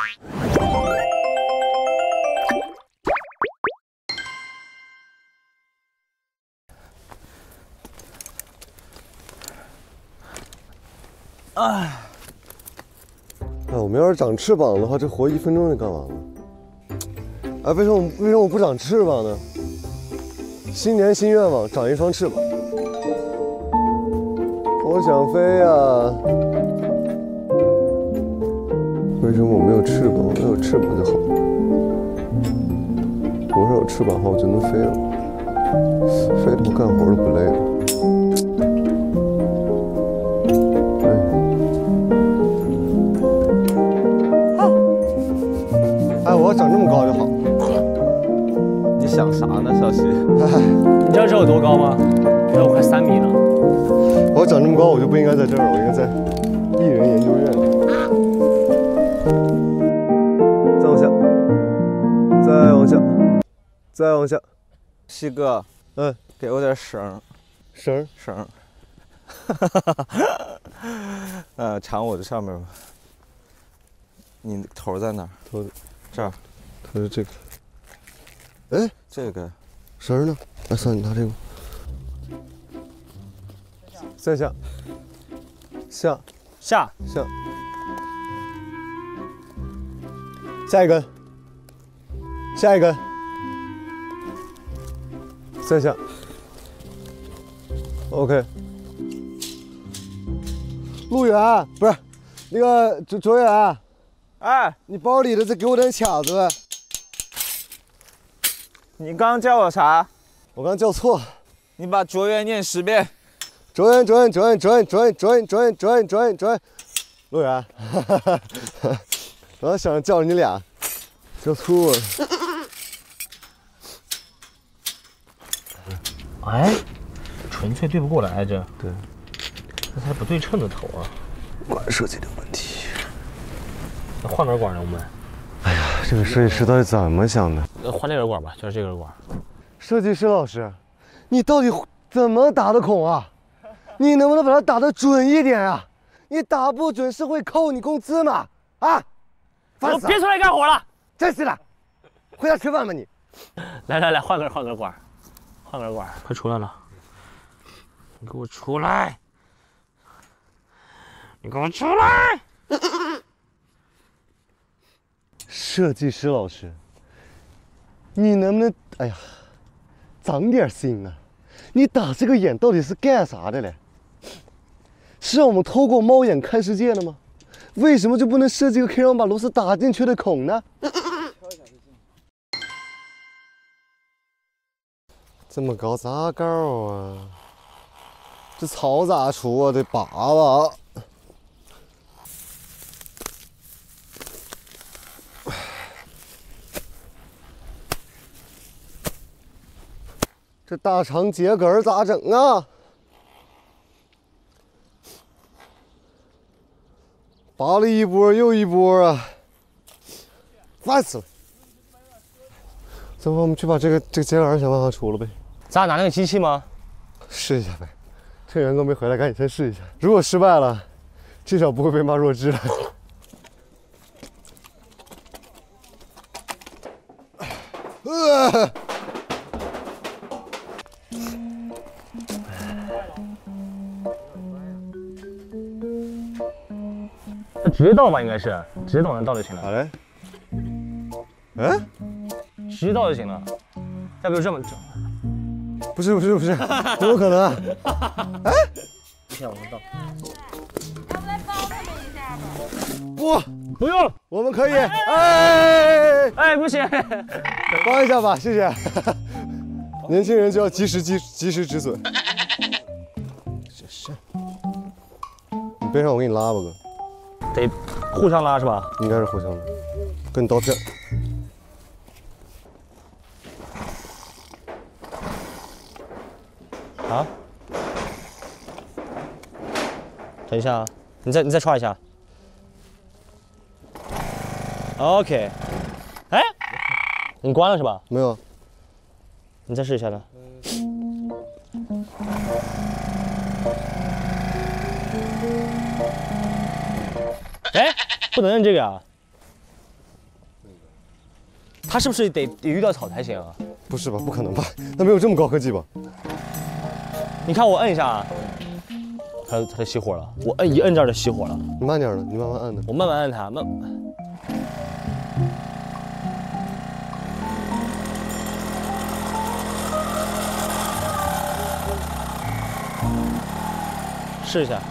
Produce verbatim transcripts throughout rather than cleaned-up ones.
哎，哎，我们要是长翅膀的话，这活一分钟就干完了。哎，为什么为什么我不长翅膀呢？新年新愿望，长一双翅膀。我想飞呀！为什么我没有翅膀？我有翅膀就好了。我要有翅膀的话，我就能飞了。飞了，我干活都不累了。 哎，我要长这么高就好。 你想啥呢，小西？ 你知道这有多高吗？这有快三米了。 我要长这么高，我就不应该在这儿，我应该在艺人研究院。再往下，再往下，再往下。 西哥， 嗯， 给我点绳。 绳绳。呃，缠我这上面吧。你头在哪儿？ 头这儿。 头是这个。哎， 这个绳呢？来，算你拿这个。再下。下下下。下一根。下一根。再下。OK。陆远，不是，那个卓卓远。 哎， 你包里的再给我点卡子呗。 你刚叫我啥？ 我刚叫错。 你把卓远念十遍。 卓远，卓远，卓远，卓远，卓远，卓远，卓远，卓远，卓远，卓远。陆远，我刚想着叫你俩，叫错了。 哎，纯粹对不过来这。 对， 这才不对称的头啊。 管设计的问题。 那换根管呢？我们， 哎呀，这个设计师到底怎么想的？ 呃，换这根管吧，就是这根管。 设计师老师，你到底怎么打的孔啊？你能不能把它打得准一点啊？你打不准是会扣你工资吗？啊！ 我别出来干活了！ 真是的，回家吃饭吧你。 来来来，换根换根管，换根管，快出来了！你给我出来！你给我出来！ 设计师老师，你能不能哎呀，长点心啊！你打这个眼到底是干啥的嘞？是让我们透过猫眼看世界的吗？为什么就不能设计个可以让我们把螺丝打进去的孔呢？这么高咋高啊？这草咋出啊？得拔拔。 这大肠秸秆咋整啊？拔了一波又一波啊，烦死了！走吧，我们去把这个这个秸秆想办法除了呗。 咱俩拿那个机器吗？ 试一下呗，趁员工没回来，赶紧先试一下。如果失败了，至少不会被骂弱智了。呃。 那直接倒吧，应该是直接倒能倒就行了。 好嘞。嗯， 直接倒就行了。要不就这么整？ 不是不是不是，怎么可能啊？哎， 不行，我们倒。 要不来帮他们一下吧？ 不， 不用， 我们可以。哎哎，不行， 帮一下吧，谢谢。年轻人就要及时及及时止损。这是。你背上我给你拉吧，哥。 得互相拉是吧？ 应该是互相的，跟刀片。 啊？等一下啊，你再你再刷一下。OK。哎，你关了是吧？ 没有。 你再试一下呢。哎，不能摁这个啊！ 它是不是得得遇到草才行啊？ 不是吧？不可能吧？那没有这么高科技吧？ 你看我摁一下啊，它它就熄火了。我摁一摁这儿就熄火了。 你慢点的，你慢慢按的。 我慢慢按它，慢。试一下。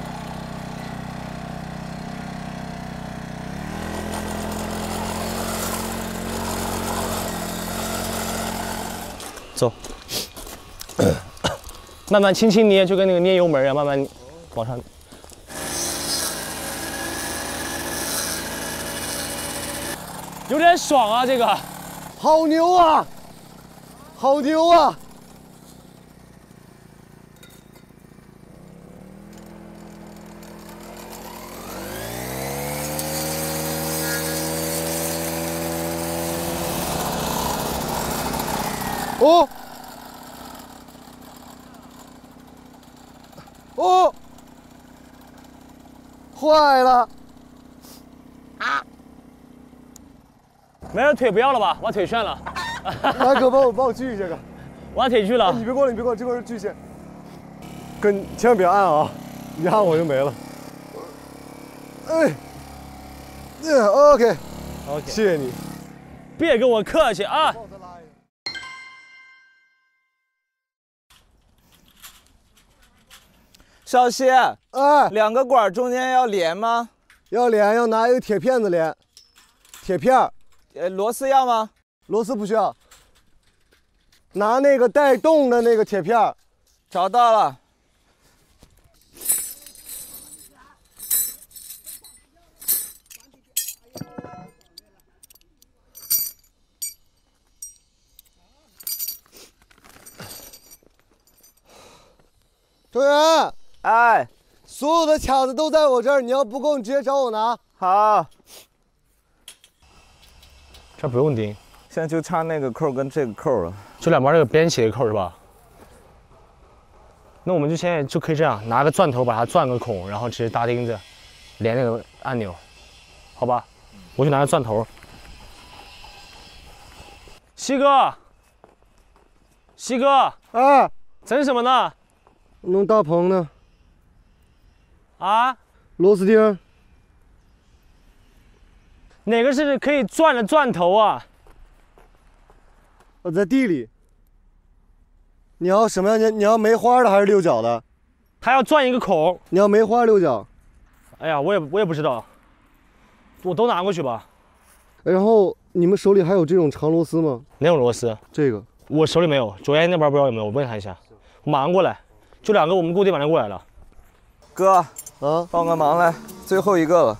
走。慢慢轻轻捏，就跟那个捏油门一样，慢慢往上。有点爽啊，这个。 好牛啊！好牛啊！哦。 哦，坏了！啊！ 没人腿不要了吧？我腿炫了。 大哥，帮我帮我锯一下个。 我腿锯了、 哎。你别过来，你别过来，这块是锯线。哥，你千万别按啊！你按我就没了。哎，嗯 ，OK，OK， 谢谢你。 别跟我客气啊！ 少熙， 哎， 两个管中间要连吗？ 要连，要拿一个铁片子连，铁片儿。 呃，螺丝要吗？ 螺丝不需要。拿那个带洞的那个铁片儿。 找到了。 周源。 哎， 所有的卡子都在我这儿，你要不够，你直接找我拿。 好， 这不用钉， 现在就差那个扣跟这个扣了， 就两边这个边起的扣是吧？那我们就现在就可以这样，拿个钻头把它钻个孔，然后直接搭钉子，连那个按钮，好吧？我去拿个钻头。西哥，西哥， 哎， 整什么呢？ 弄大棚呢。 啊， 螺丝钉， 哪个是可以转的钻头啊？ 我在地里。你要什么样？你你要梅花的还是六角的？ 它要钻一个孔。 你要梅花六角。 哎呀，我也我也不知道，我都拿过去吧。 然后你们手里还有这种长螺丝吗？ 哪种螺丝？ 这个我手里没有，卓岩那边不知道有没有，我问他一下。我马上过来，就两个，我们固定马上过来了。 哥。 啊， 帮个忙来，最后一个了。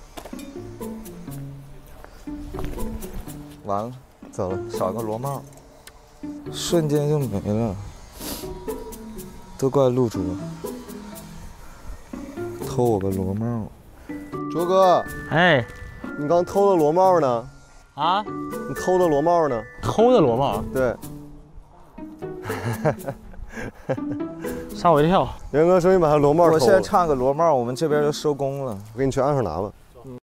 完了， 咋了？ 少个螺帽，瞬间就没了。都怪路主，偷我个螺帽。 卓哥， 哎， 你刚偷的螺帽呢？ 啊？ 你偷的螺帽呢？ 偷的螺帽？ 对。 吓我一跳！ 元哥说你把他螺帽偷了。 我现在差个螺帽，我们这边就收工了。 我给你去岸上拿吧。嗯。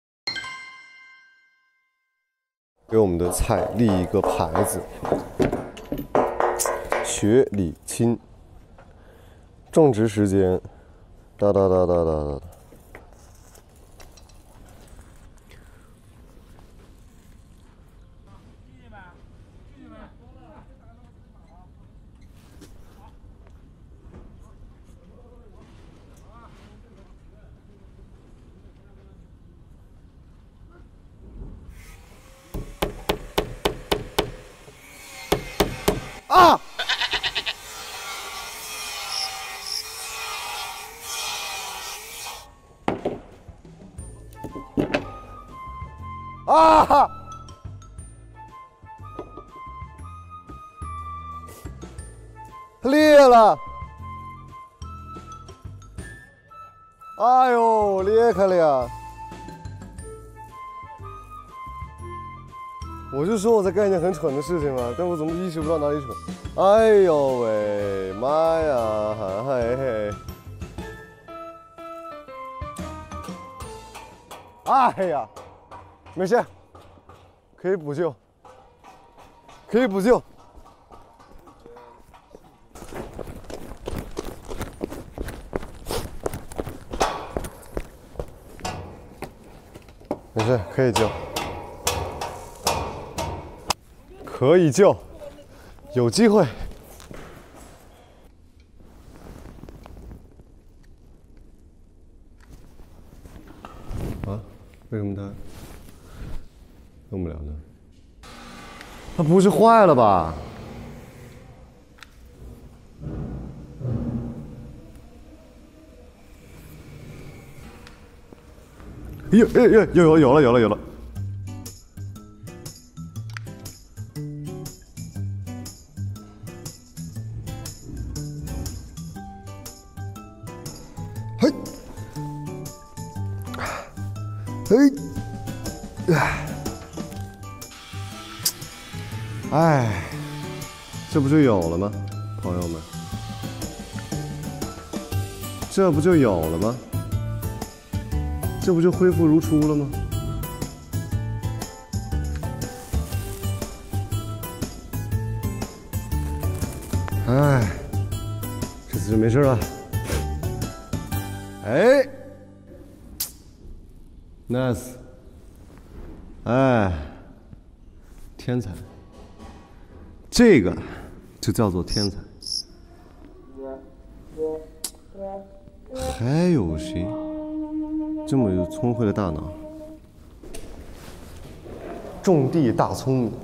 给我们的菜立一个牌子：学礼亲。种植时间：哒哒哒哒哒哒。啊！啊！裂了！哎呦，裂开了呀！我就说我在干一件很蠢的事情嘛，但我怎么意识不到哪里蠢？哎呦喂，妈呀！嘿嘿。哎呀，没事，可以补救。 可以补救。没事，可以救，可以救，有机会。啊？为什么它用不了呢？它不是坏了吧？有有有有有了有了有了！嘿，嘿，哎，这不就有了吗，朋友们？这不就有了吗？这不就恢复如初了吗？哎，这次就没事了。哎 ，nice， 哎，天才，这个就叫做天才。还有谁？这么有聪慧的大脑，种地大聪明。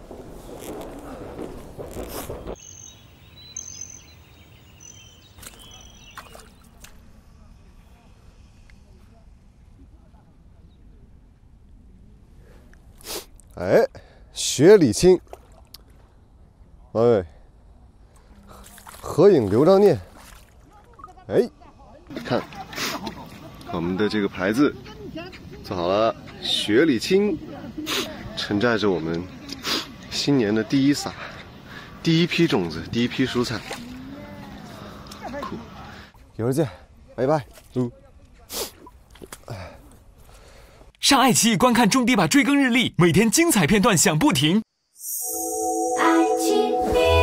哎，学李清，哎，合影留张念。哎，看。我们的这个牌子做好了，雪里青承载着我们新年的第一撒，第一批种子，第一批蔬菜。酷，一会儿见，拜拜。嗯。 上爱奇艺观看种地吧追更日历，每天精彩片段响不停。 爱奇艺。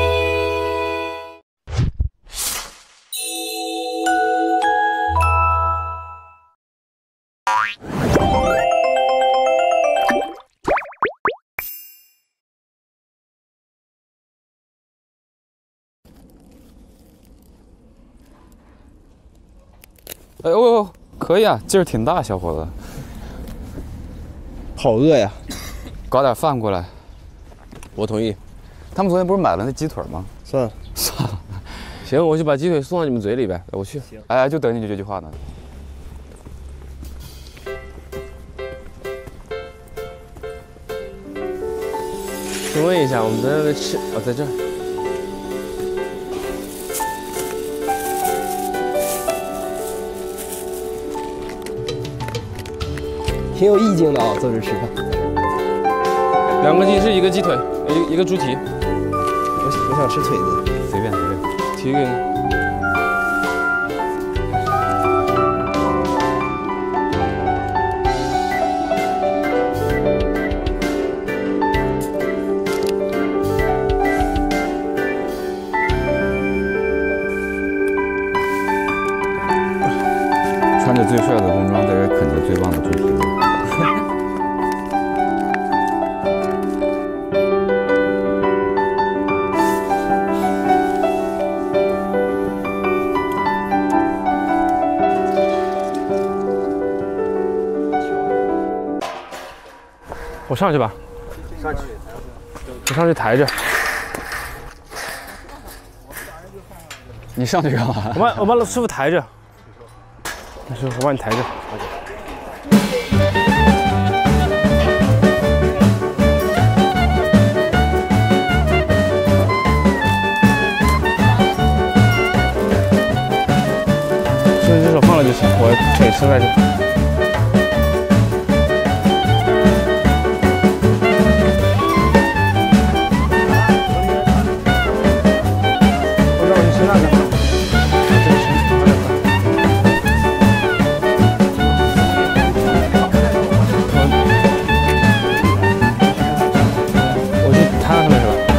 哎呦呦，可以啊，劲儿挺大，小伙子。 好饿呀， 搞点饭过来。 我同意。 他们昨天不是买了那鸡腿吗？ 算了， 算了。 行，我就把鸡腿送到你们嘴里呗。我去。 行。哎，就等你这句话呢。 请问一下，我们在那吃？哦，在这儿。 挺有意境的啊，坐这吃饭。 两个鸡翅，一个鸡腿，一一个猪蹄。 我我想吃腿子， 随便随便， 蹄给你。 穿着最帅的工装，在这啃着最棒的猪蹄肉。 我上去吧。上去。我上去抬着。 你上去干嘛？ 我把我把老师傅抬着。老师傅，我把你抬着。所以这手放了就行，我腿伸在这。我让你吃那个。我去摊上面是吧？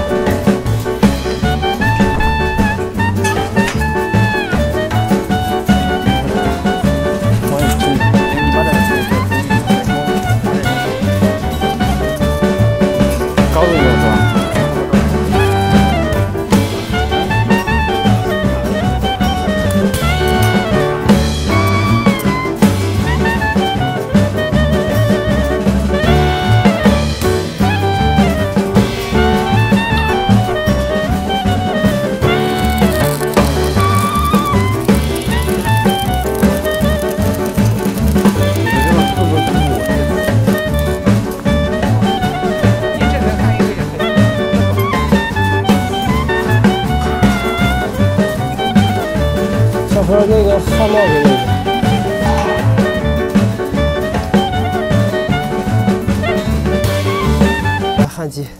帽子位置。来焊机。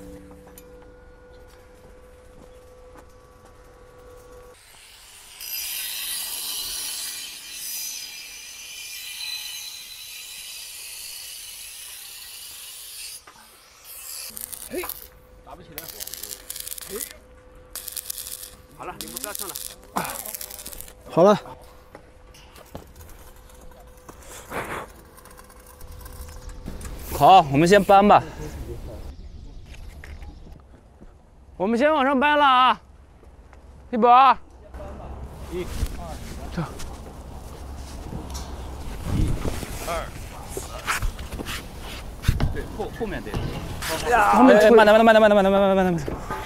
好了，你们不要上了。 好了。 好，我们先搬吧。 我们先往上搬了啊！一博， 一、 这， 一、二、三，对，后后面得。 后面哎，慢点，慢点，慢点，慢点，慢点，慢点，慢点。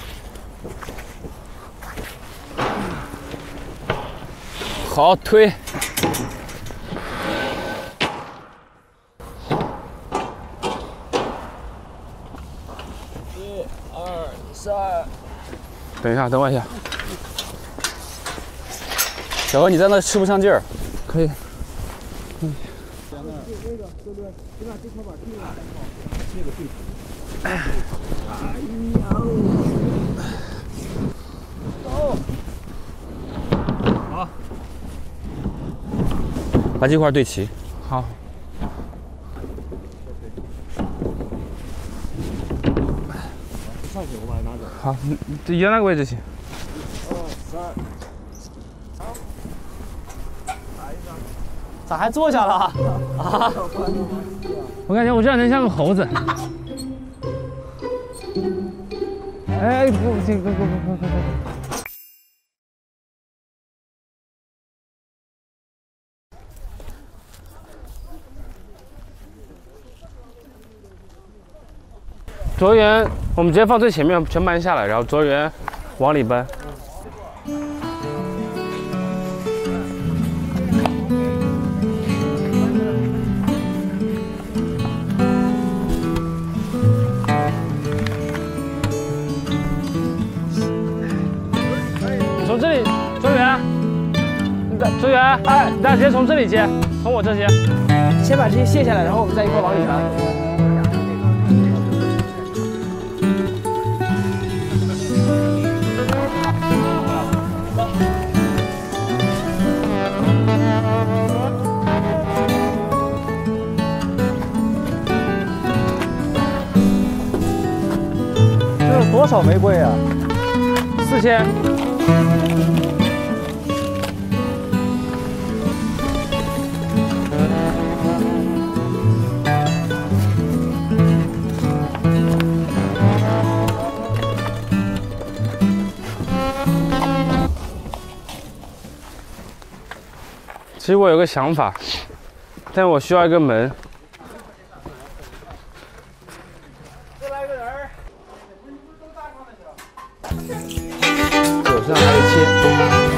好，推。一、二、三。 等一下，等我一下。 小何，你在那吃不上劲儿。 可以。 嗯。好。 把这块对齐。 好。 上去，我把它拿走。 好，你原来个位置行。 二三。 咋还坐下了啊？ 我感觉我这两天像个猴子。哎，不行，不不不不不不。 卓源，我们直接放最前面，全搬下来，然后卓源往里搬。从这里，卓源，卓源，哎，那直接从这里接，从我这接。 先把这些卸下来，然后我们再一块往里搬。 多少玫瑰啊？ 四千。其实我有个想法，但我需要一个门。 手上还有切。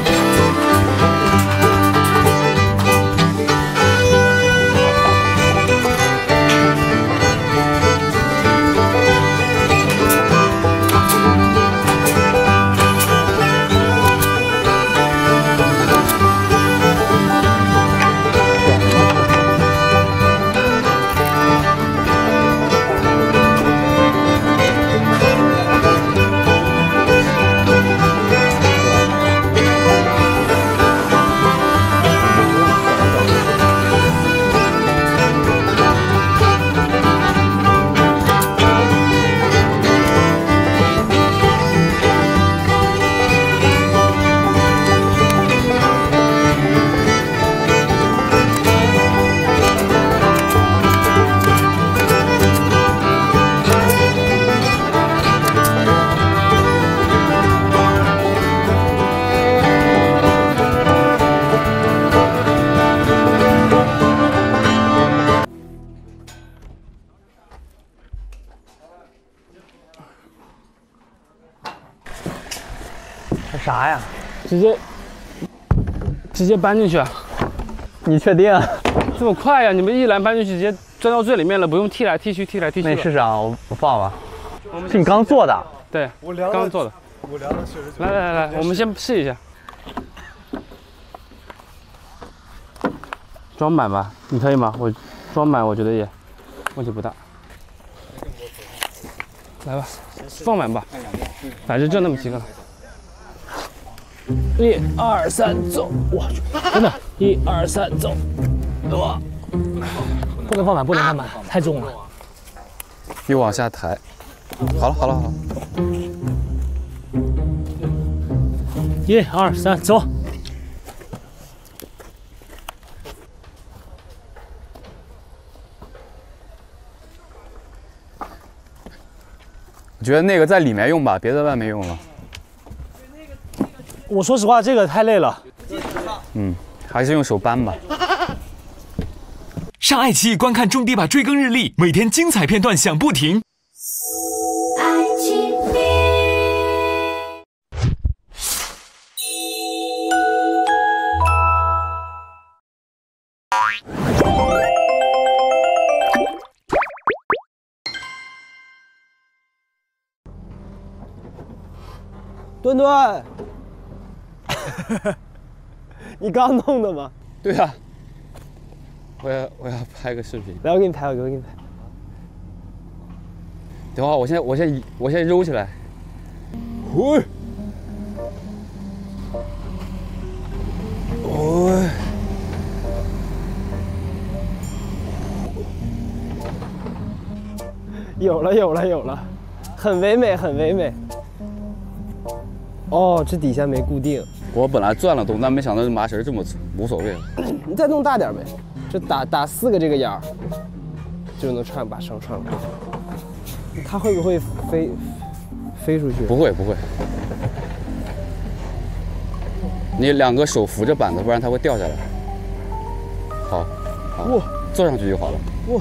这啥呀？ 直接直接搬进去啊！ 你确定？ 这么快呀？你们一篮搬进去，直接钻到最里面了，不用踢来踢去，踢来踢去。 那你试试啊，我我放吧。 我们是你刚做的？ 对， 我量刚做的。 我量了九十九。 来来来来，我们先试一下。 装满吧，你可以吗？我装满，我觉得也问题不大。来吧，放满吧，反正就那么几个了。一二三，走！我去，真的，一二三，走！哇，不能放满，不能放满，太重了。 你往下抬。好了，好了，好了。 一二三，走！ 我觉得那个在里面用吧，别在外面用了。 我说实话，这个太累了。 嗯，还是用手扳吧。 上爱奇艺观看种地吧追更日历，每天精彩片段响不停。 爱奇艺。 墩墩，你刚弄的吗？ 对啊，我要我要拍个视频。 来，我给你拍，我给你拍。 等会儿，我先我先我先揉起来。喂，喂， 有了，有了，有了，很唯美，很唯美。哦，这底下没固定。 我本来钻了洞，但没想到这麻绳这么粗，无所谓了。 你再弄大点呗，就打打四个这个眼儿，就能穿把绳穿过。它会不会飞飞出去？ 不会不会，你两个手扶着板子，不然它会掉下来。好，好， 哇， 坐上去就好了。 哇！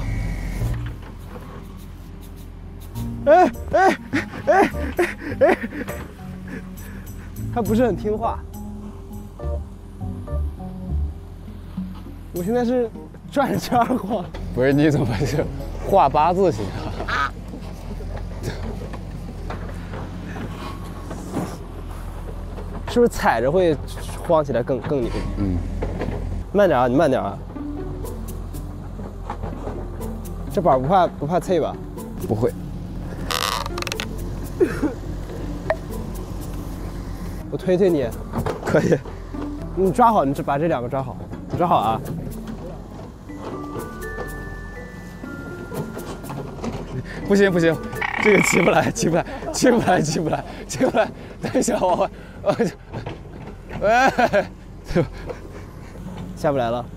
哎哎哎哎哎！它不是很听话。我现在是转着圈晃。 不是，你怎么是画八字形啊？ 是不是踩着会晃起来更更牛？ 嗯。 慢点啊，你慢点啊。这板不怕不怕脆吧？ 不会。 我推推你。 可以。 你抓好，你这把这两个抓好，你抓好啊。 不行不行，这个起不来，起不来，起不来，起不来，起不来。等一下，我我我，哎， 下不来了。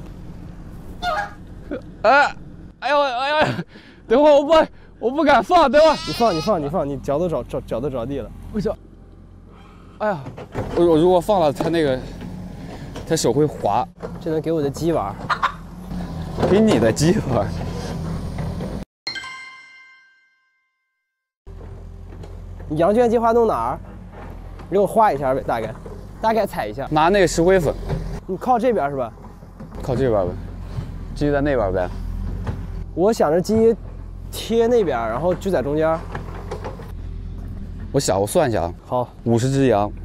哎，哎呦哎呦，等会儿我不我不敢放，等会儿你放你放你放，你脚都着着脚都着地了。 我脚，哎呀，我我如果放了，他那个他手会滑。 这能给我的鸡玩？ 给你的鸡玩。 你羊圈计划弄哪儿？你给我画一下呗，大概，大概踩一下。 拿那个石灰粉。 你靠这边是吧？ 靠这边呗，鸡在那边呗。 我想着鸡贴那边，然后就在中间。 我想，我算一下啊。 好， 五十只羊，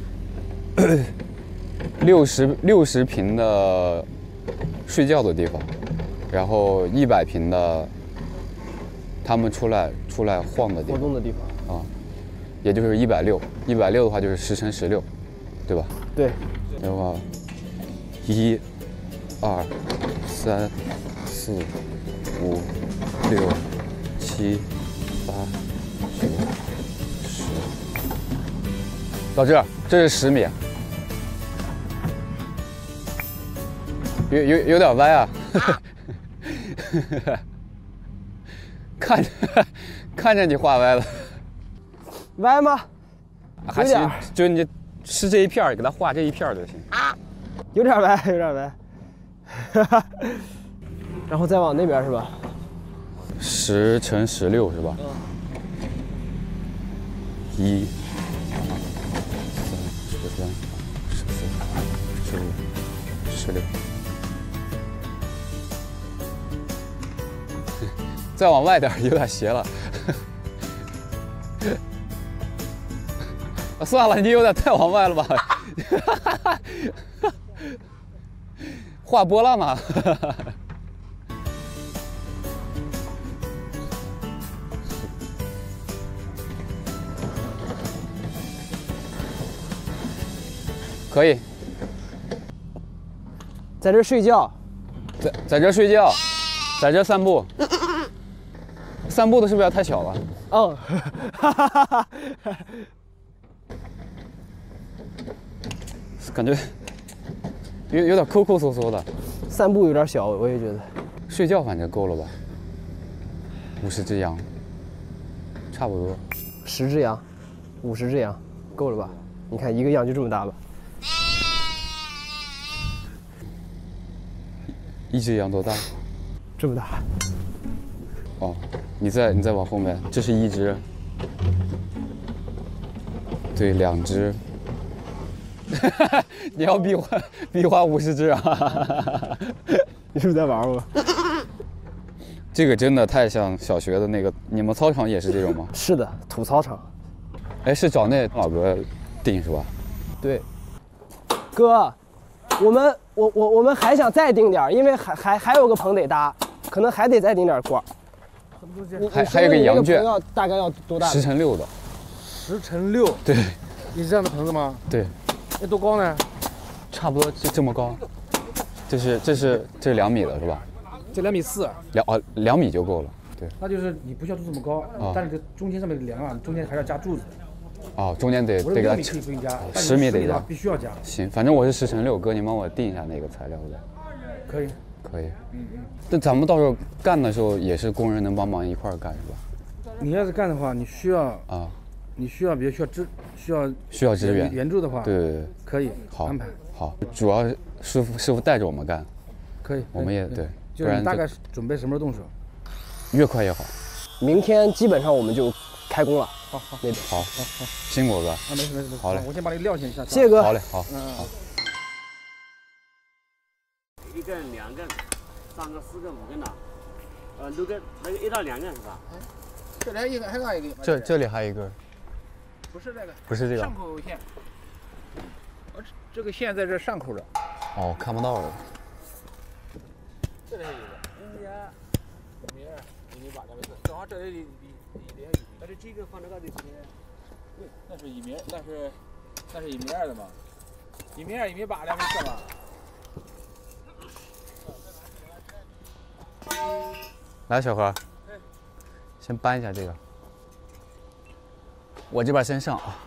六十六十平的睡觉的地方，然后一百平的他们出来出来晃的地方， 活动的地方啊，也就是一百六，一百六的话就是十乘十六，对吧？ 对。 的话，一、二、三、四、五、六、七、八、九、十，到这儿，这是十米，有有有点歪啊，看着看着你画歪了， 歪吗？ 还行，就你是这一片儿，给它画这一片儿就行。 有点歪，有点歪。然后再往那边是吧？ 十乘十六是吧？一、二、三、十三、十四、十五、十六。再往外点，有点斜了。啊，算了，你有点太往外了吧？ 画波浪嘛。可以， 在这睡觉， 在在这睡觉，在这散步。散步的是不是要太小了？ 嗯，哈哈哈哈。 感觉有有点抠抠搜搜的。 散步有点小，我也觉得。 睡觉反正够了吧？五十只羊，差不多。 十只羊，五十只羊，够了吧？你看一个羊就这么大吧。 一只羊多大？ 这么大。 哦，你再你再往后面，这是一只。对，两只。你要比划比划五十只啊？ 你是不是在玩我？ 这个真的太像小学的那个，你们操场也是这种吗？ 是的，土操场。 哎，是找那老哥订是吧？ 对。哥，我们我我我们还想再订点，因为还还还有个棚得搭，可能还得再订点罐。 还还有个羊圈， 要大概要多大？ 十乘六的。 十乘六。 对。 你是这样的棚子吗？ 对。 那多高呢？ 差不多就这么高。这是这是这是两米的是吧？ 这两米四。 两哦两米就够了。对。 那就是你不需要做这么高， 哦、 但是这中间上面的梁啊，中间还要加柱子。 哦，中间得得给它米可以不用加， 十米得加， 必须要加。 行，反正我是十乘六，哥，你帮我定一下那个材料呗。 可以。 可以。嗯嗯。但咱们到时候干的时候，也是工人能帮忙一块儿干是吧？ 你要是干的话，你需要啊， 你需要比如需要支需要需要支援援助的话， 对对对， 可以好安排。 好，主要师傅师傅带着我们干。 可以。 我们也对， 就是你大概准备什么时候动手？ 越快越好。 明天基本上我们就开工了。 好好， 那边好，好，好，辛苦哥。 啊，没事没事。 好嘞， 我先把你撂下一下。 谢谢哥。 好嘞，好。 嗯。 好。 一根、两根、三个、四个、五根的，呃，六根，那个一到两根是吧？ 这里还一个，还有一个。 这这里还有一根。 不是那个。 不是这个。 上口线。呃，这个线在这上口的。 哦，看不到了。 这里还有一个，一米二、一米二、一米八的没事。正好这里离离离还有。但是这个放这个得是，对，那是一米，那是那是一米二的嘛，一米二、一米八的没事吧？ 来，小何，先搬一下这个，我这边先上啊。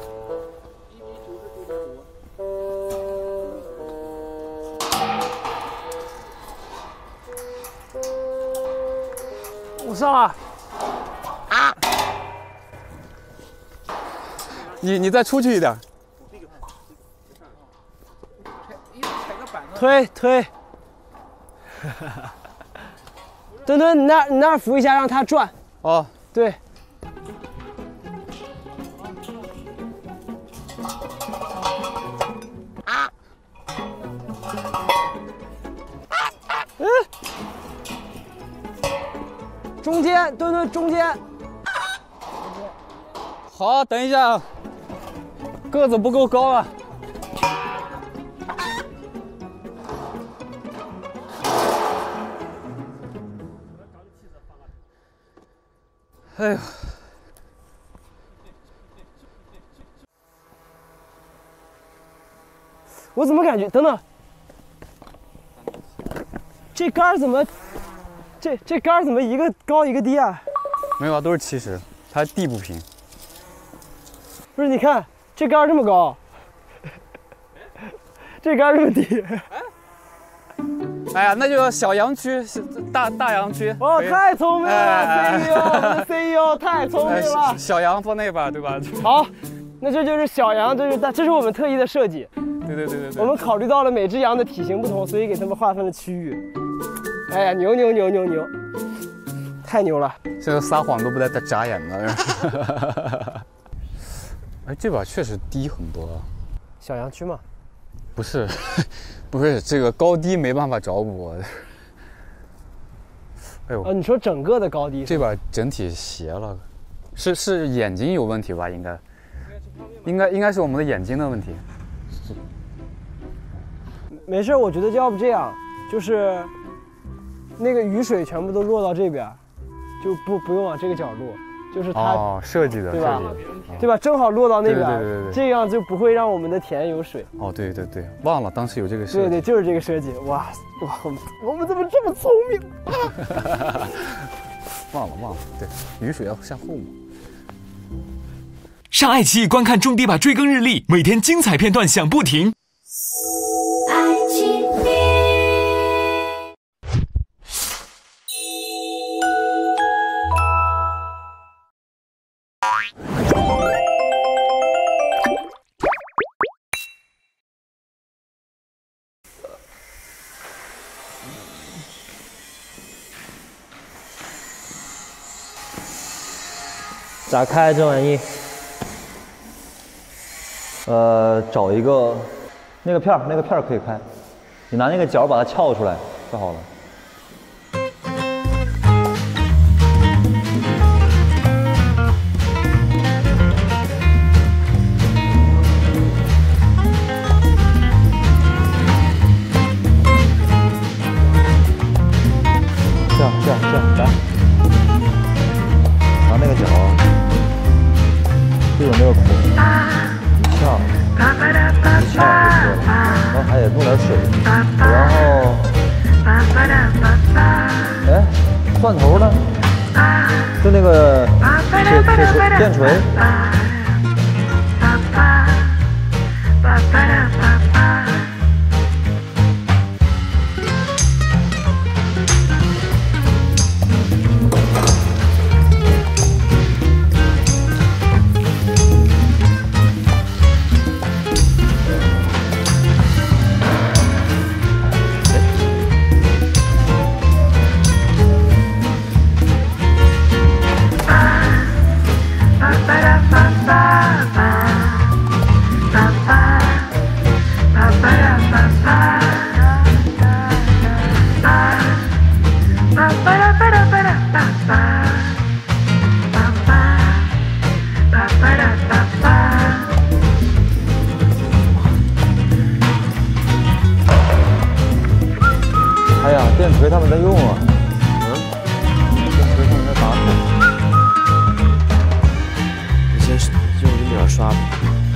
我上了。 啊！你你再出去一点。 推推。墩墩，你那你那扶一下，让它转。 哦， 对。啊！嗯。中间，墩墩中间。 好，等一下，个子不够高啊。哎呀， 我怎么感觉？等等，这杆儿怎么，这这杆儿怎么一个高一个低啊？ 没有啊，都是七十，它地不平。 不是，你看这杆儿这么高，这杆儿这么低。 哎呀，那就小羊区，大大羊区。 哦，太聪明了 ，C E O， 我们的 C E O 太聪明了。 小羊放那边，对吧？ 好，那这就是小羊，这是大，这是我们特意的设计。 对对对对对。 我们考虑到了每只羊的体型不同，所以给它们划分了区域。哎呀，牛牛牛牛牛，太牛了！ 现在撒谎都不带眨眼的。哎，这把确实低很多。 小羊区嘛。 不是，不是这个高低没办法找补。哎呦， 哦，你说整个的高低？ 这把整体斜了，是是眼睛有问题吧？应该，应该应该是我们的眼睛的问题。 没事，我觉得要不这样，就是那个雨水全部都落到这边，就不不用往这个角落，就是它、 哦设计的， 对吧？ 设计的对吧？正好落到那边， 对对对对对这样就不会让我们的田有水。 哦，对对对，忘了当时有这个设计。 对对，就是这个设计。哇哇，我们我们怎么这么聪明？ 忘了忘了，对，雨水要向后嘛。 上爱奇艺观看重低把追更日历，每天精彩片段响不停。 爱奇艺。 咋开这玩意？呃，找一个那个片儿，那个片儿可以开，你拿那个角把它撬出来就好了。这样这样这样，来，拿那个角。就有那个孔，一撬，一撬就对了，然后还得弄点水，然后，哎，钻头呢？就那个铁铁锤电锤。哎呀，电锤他们在用啊！嗯，电锤他们在打火。 你先用一秒刷吧，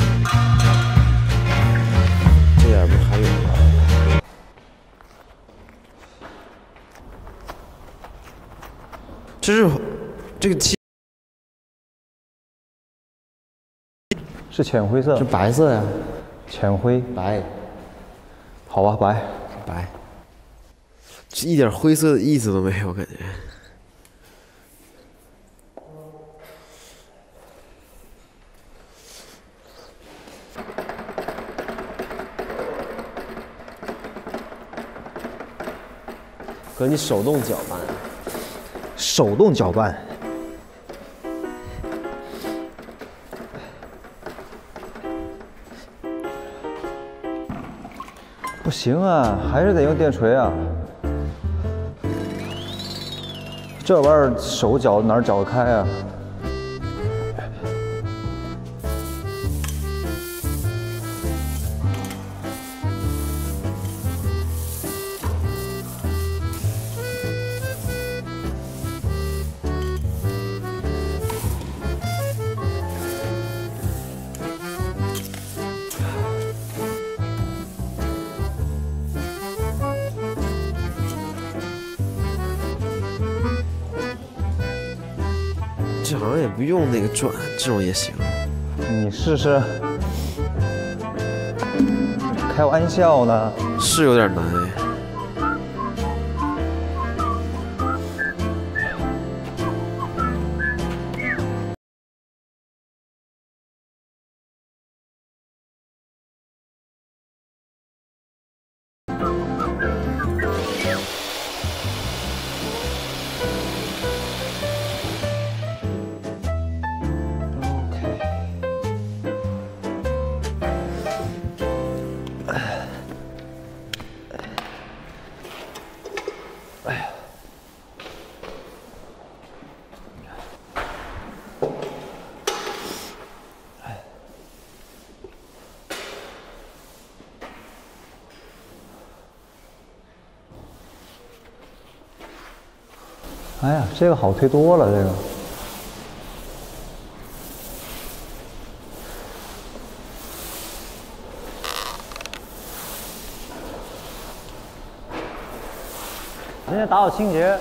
这点不是还有吗？这是这个漆是浅灰色， 是白色呀， 浅灰白。 好吧，白白。一点灰色的意思都没有，感觉。 哥，你手动搅拌， 手动搅拌。不行啊，还是得用电锤啊。这玩意儿手搅哪儿搅得开啊？ 这好像也不用那个转，这种也行。 你试试。开玩笑呢。 是有点难哎。 哎呀，这个好推多了，这个。人家打好清洁，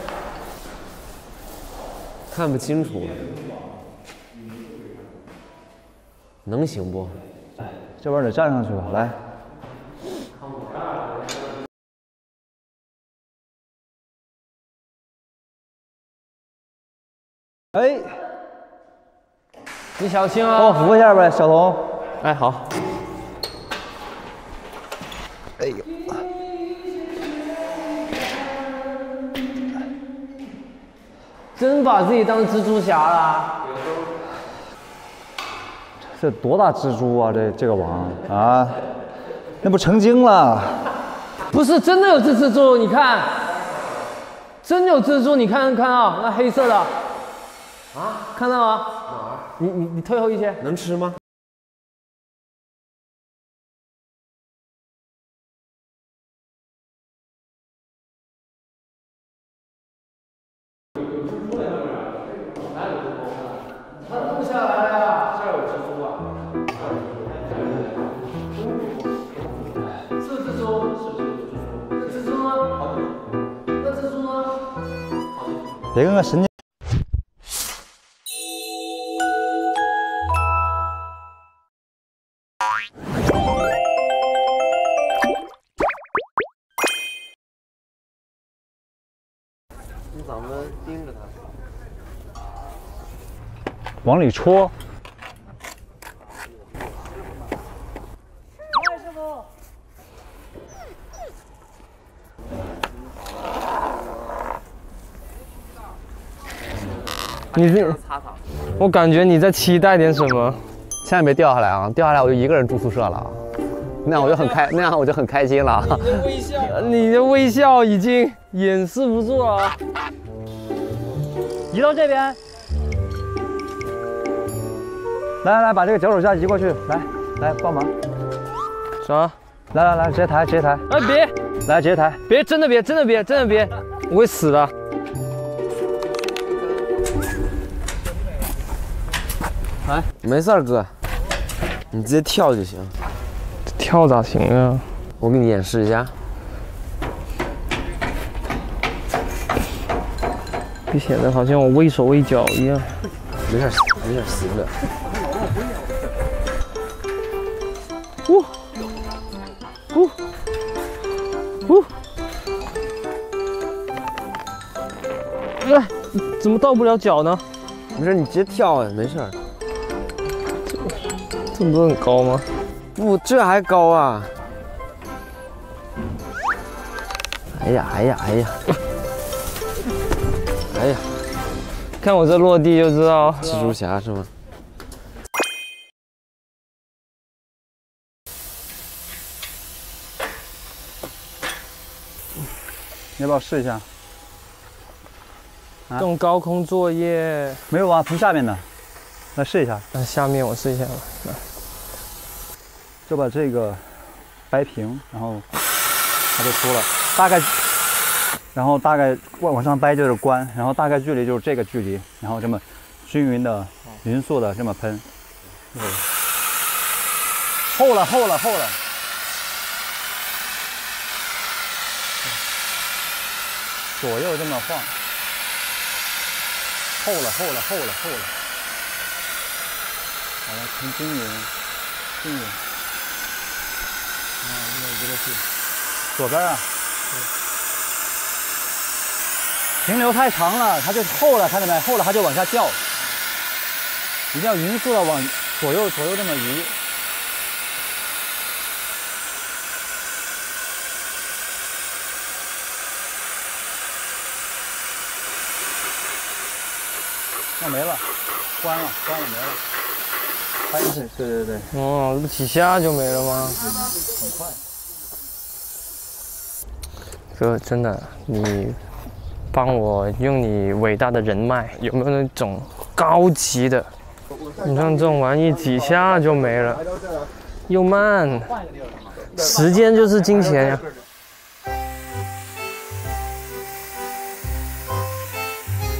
看不清楚，能行不？ 这玩意儿得站上去吧，来。哎， 你小心啊！ 帮我扶一下呗，小童。 哎，好。 哎呦， 真把自己当蜘蛛侠了？ 这多大蜘蛛啊！这这个网啊，那不成精了？ 不是，真的有只蜘蛛，你看，真有蜘蛛，你看看啊，那黑色的。啊，看到吗？哪儿？你你你退后一些。 能吃吗？ 它录下来了，这儿有蜘蛛啊。是蜘蛛，是蜘蛛。那蜘蛛呢？那蜘蛛呢？ 别跟个神经。 你怎么盯着它？ 往里戳。 喂，师傅。 你这，我感觉你在期待点什么？ 千万别掉下来啊！掉下来我就一个人住宿舍了啊，那样我就很开，那样我就很开心了。 你的微笑，你的微笑已经掩饰不住了。 移到这边。来来来，把这个脚手架移过去，来来帮忙。 啥？ 来来来，直接抬，直接抬。 哎，别！ 来，直接抬。 别，真的别，真的别，真的别，我会死的。 哎，没事儿哥，你直接跳就行。 跳咋行啊？ 我给你演示一下。 你显得好像我畏手畏脚一样。 没事，没事，死不了。 呜呜呜！哎，怎么到不了脚呢？ 没事，你直接跳啊，没事。 这不是很高吗？ 不，这还高啊！哎呀，哎呀，哎呀，哎呀！ 看我这落地就知道。 蜘蛛侠是吗？ 你要不要试一下？ 这种高空作业没有啊，从下面的，来试一下。 那下面我试一下吧。来， 就把这个掰平，然后它就出了，大概，然后大概往往上掰就是关，然后大概距离就是这个距离，然后这么均匀的、匀速的这么喷。厚了，厚了，厚了。左右这么晃，厚了，厚了，厚了，厚了。好了，成均匀，均匀。啊，这个移过去，左边啊。停留太长了，它就厚了，看到没？厚了它就往下掉。一定要匀速的往左右左右这么移。那没了，关了，关了，没了。翻进去，对对对。 哦，这不几下就没了吗？ 很快。 哥，真的，你帮我用你伟大的人脉，有没有那种高级的？你像这种玩意几下就没了，又慢，时间就是金钱呀。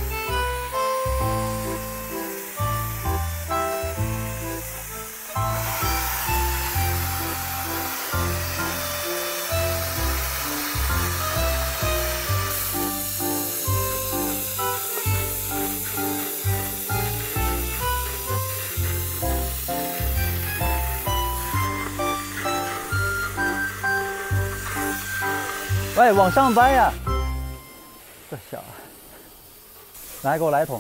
喂，往上掰呀！这小子，来，给我来一桶。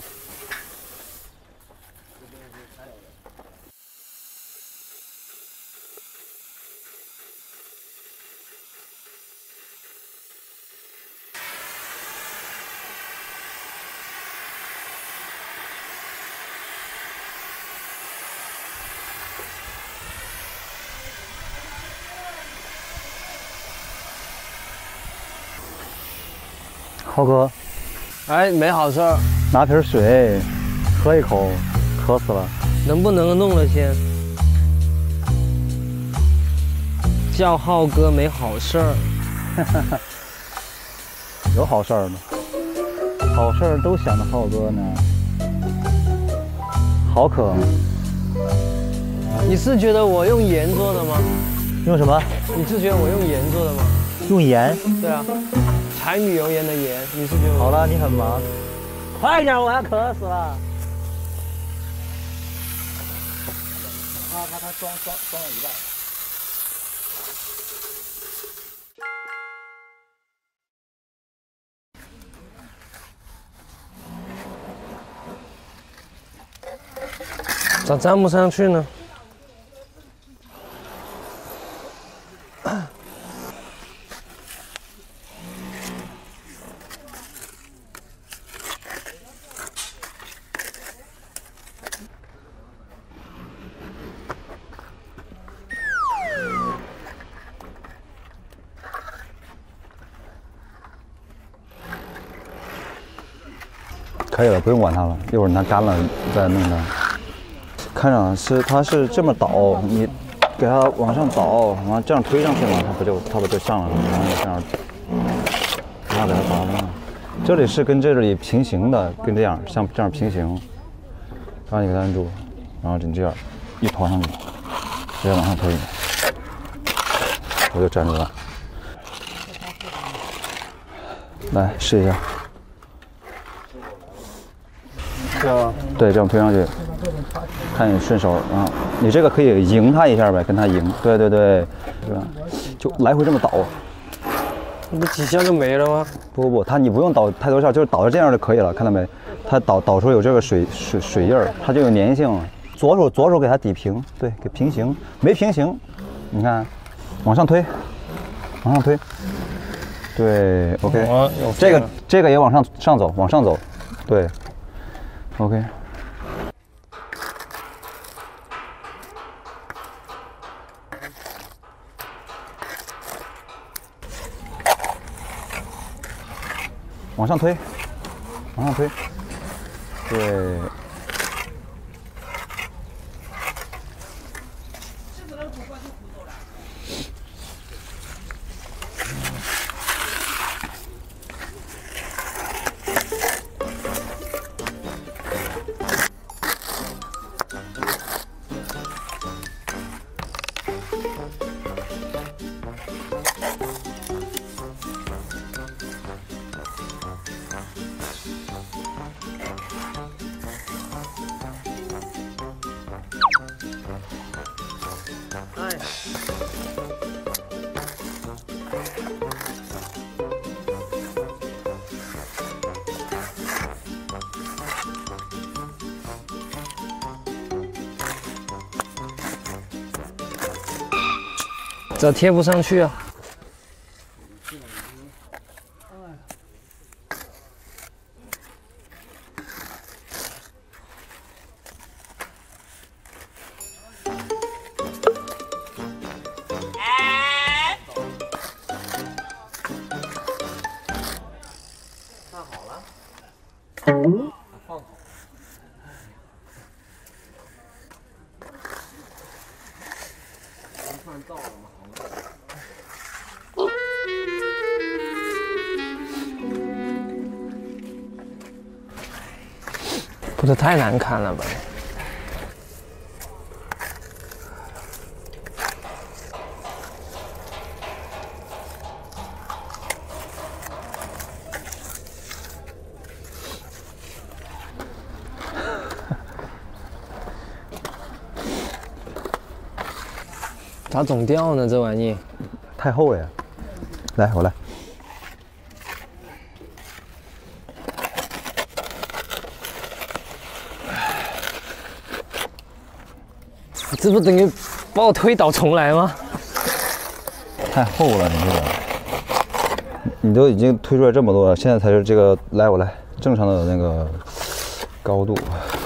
浩哥， 哎，没好事儿， 拿瓶水，喝一口，渴死了。 能不能弄了先？叫浩哥没好事儿。 有好事儿吗？好事儿都想着浩哥呢。好渴。 你是觉得我用盐做的吗？ 用什么？ 你是觉得我用盐做的吗？ 用盐？ 对啊。柴米油盐的盐，你是觉得？ 好了，你很忙，快点，我要渴死了。他他他装装装了一半。 咋粘不上去呢？ 可以了，不用管它了，一会儿它干了再弄它。看着是它是这么倒，你给它往上倒，然后这样推上去嘛，它不就它不就上来了？然后你这样，然后给它倒上。这里是跟这里平行的，跟这样像这样平行。然后你给它按住，然后你这样一拖上去，直接往上推，我就站住了。来试一下。 这对，这样推上去，看你顺手，然后你这个可以迎它一下呗，跟它迎，对对对，是吧？就来回这么倒， 那不几下就没了吗？ 不不不，它你不用倒太多下，就是倒着这样就可以了，看到没？它倒倒出有这个水水水印儿，它就有粘性了。左手左手给它抵平，对，给平行，没平行，你看，往上推，往上推，对 ，OK， 这个这个也往上上走，往上走，对。OK， 往上推，往上推，对。 这贴不上去啊！ 放好了，放好。饭到了吗？ 不是太难看了吧？咋总掉呢？这玩意太厚了呀！来，我来。 这不等于把我推倒重来吗？ 太厚了，你这个，你都已经推出来这么多了，现在才是这个来我来正常的那个高度。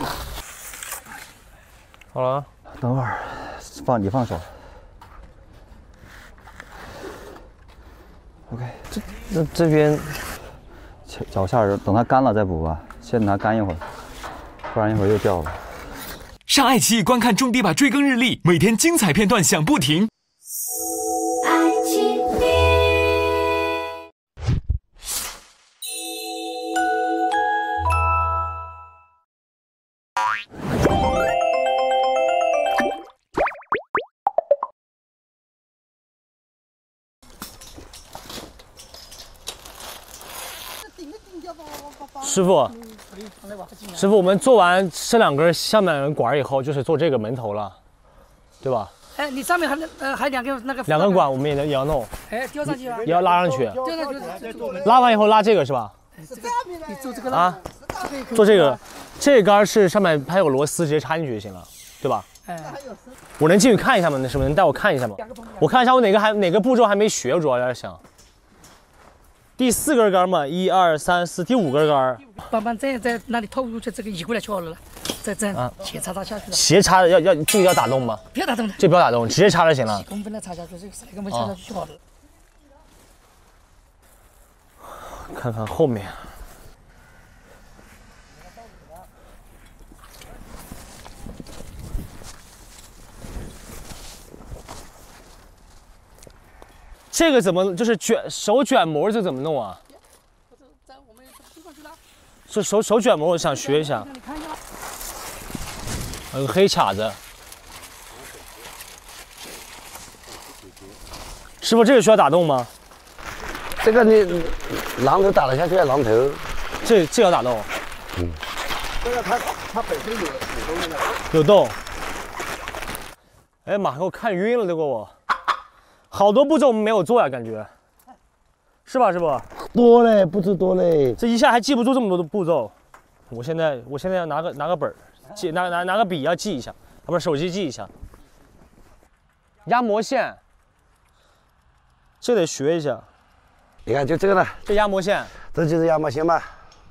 好了， 等会儿放你放手。OK， 这这这边脚下等它干了再补吧，先等它干一会儿，不然一会儿又掉了。 上爱奇艺观看中迪把追更日历，每天精彩片段响不停。 爱奇艺。 师傅，师傅，我们做完这两根下面管以后，就是做这个门头了，对吧？ 哎，你上面还呃还两个那个两根管我们也也要弄， 哎，吊上去啊， 也要拉上去， 吊上去， 拉完以后拉这个是吧？ 你做这个啊，做这个，这杆是上面还有螺丝，直接插进去就行了，对吧？ 哎， 我能进去看一下吗？那师傅能带我看一下吗？我看一下我哪个还哪个步骤还没学，我主要有点想。第四根杆嘛，一二三四，第五根杆。 把把这样在那里透出去，这个移过来就好了了。再这样斜插插下去了。 斜插的要要这个要打洞吗？ 不要打洞的， 这不要打洞，直接插就行了。 几公分的插下去，这个三公分插下去就好了。 看看后面。这个怎么就是卷手卷膜这怎么弄啊？这手手卷膜我想学一下。有个黑卡子。师傅，这个需要打洞吗？ 这个你榔头打了下去，榔头。 这这要打洞？ 嗯。这个它它本身有有洞的。 有洞。哎妈，给我看晕了，都给我。好多步骤我们没有做呀，感觉，是吧，师傅？ 多嘞，步骤多嘞。 这一下还记不住这么多的步骤。我现在，我现在要拿个拿个本儿，记拿拿拿个笔要记一下，啊不是手机记一下。压膜线，这得学一下。 你看，就这个呢。 这压膜线， 这就是压膜线嘛。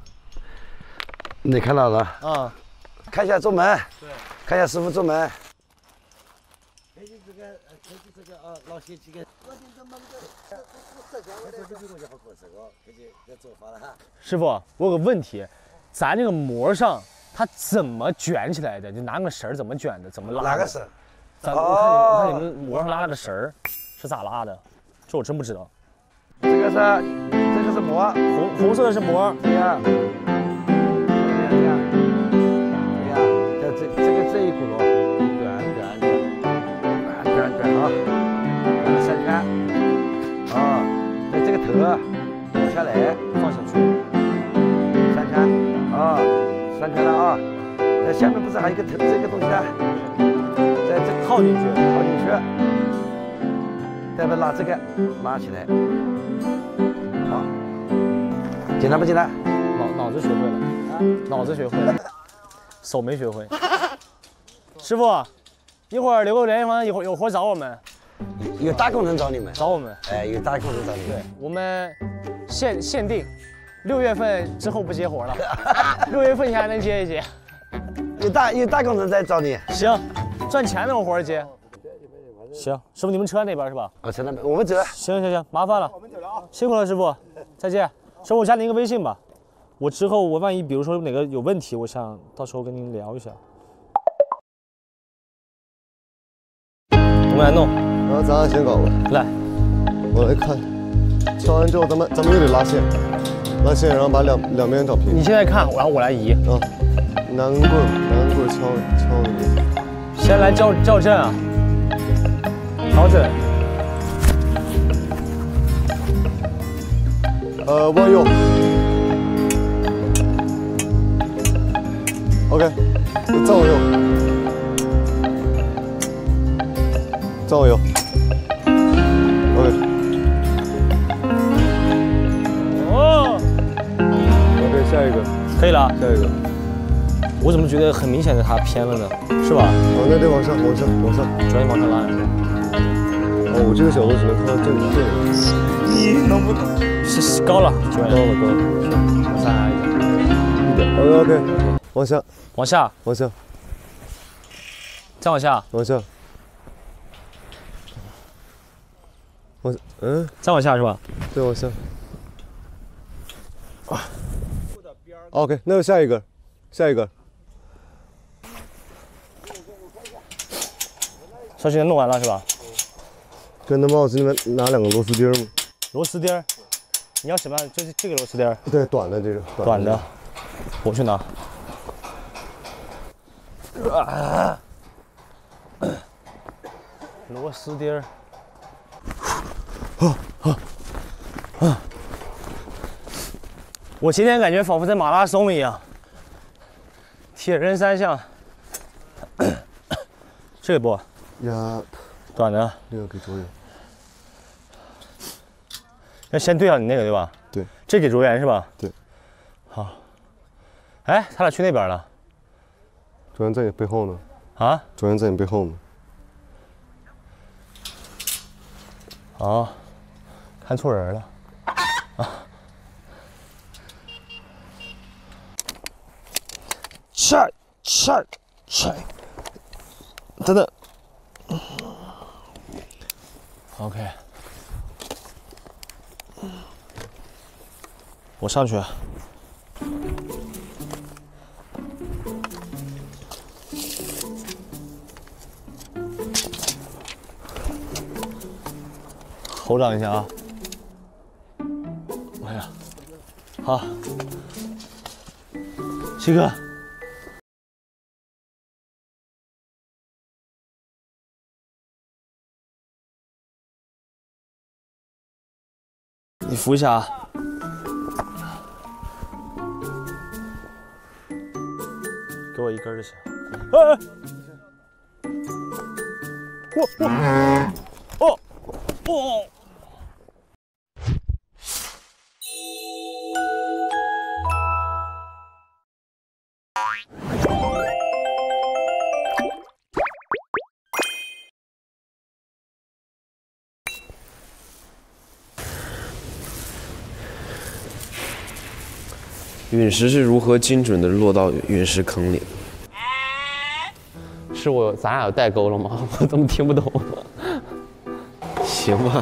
你看到了？ 啊、嗯。 看一下做门。 对。 看一下师傅做门。老些几个， 师傅，我有个问题，咱这个膜上它怎么卷起来的？就拿个绳儿怎么卷的？怎么拉的？ 哪个绳？ 咱我看我看你们膜上拉个绳儿是咋拉的？这我真不知道。 这个是这个是膜， 红红色的是膜。 对呀。对呀。对呀。这这这个这一轱辘卷卷卷卷卷啊。三圈，啊，那这个头往下来， 放下去， 三圈，啊，三圈了啊，在下面不是还有一个头这个东西啊，在这套进去， 套进去，再把拉这个拉起来，好，简单不简单？ 脑脑子学会了，脑子学会了，手没学会。师傅，一会儿留个联系方式，一会儿有活找我们。 有大工程找你们， 找我们。 哎，有大工程找你们。 对，我们限限定，六月份之后不接活了，六月份前还能接一接。 有大有大工程在找你。 行，赚钱那种活接。行，师傅你们车那边是吧？ 啊，车那边，我们走了。 行行行，麻烦了，我们走了啊，辛苦了师傅，再见。师傅，我加您个微信吧，我之后我万一比如说哪个有问题，我想到时候跟您聊一下。我们来弄。 然后咱俩先搞吧。 来， 我来看。敲完之后，咱们咱们又得拉线，拉线，然后把两两边找平。 你现在看，然后我来移。 啊，拿根棍，拿根棍敲敲那个。 先来校校正啊，调整。 呃，往右。OK， 再往右。再往右。OK。 哦。 OK， 下一个。 可以了。 下一个。 我怎么觉得很明显的它偏了呢？是吧？ 哦，那得往上，往上，往上， 主要你往上拉。 哦，我这个角度只能看到这里，这里。 你能不能？是是高了，高了，高了。往下拉一点。 一点。OK OK。往下。 往下。 往下。 再往下。 往下。往嗯。 再往下是吧？ 再往下。啊。OK， 那就下一个，下一个。 小姐弄完了是吧？ 跟那帽子里面拿两个螺丝钉吗？ 螺丝钉，你要什么？就是这个螺丝钉。 对，短的这个。 短的，我去拿。啊！螺丝钉。啊啊啊！我今天感觉仿佛在马拉松一样。铁人三项。这个不？ 呀， 短的。 那个给卓远。 要先对上你那个对吧？ 对。 这给卓远是吧？ 对。 好。哎，他俩去那边了。 卓远在你背后呢。 啊？ 卓远在你背后呢。 哦，看错人了。啊。chạy chạy chạy， 等等。OK， 我上去。后掌一下啊！哎呀，好，七哥。你扶一下啊！给我一根就行。哎！我我哦哦！ 陨石是如何精准的落到陨石坑里？ 是我咱俩有代沟了吗？我怎么听不懂？ 行吧。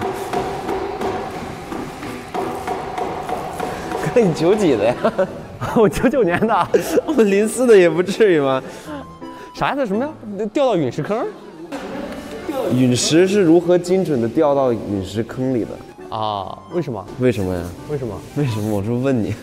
哥，你九几的呀？ 我九九年的。 我零四的也不至于吗？ 啥呀？这什么呀？掉到陨石坑？ 陨石是如何精准的掉到陨石坑里的？ 啊？为什么？ 为什么呀？ 为什么？ 为什么？我是问你。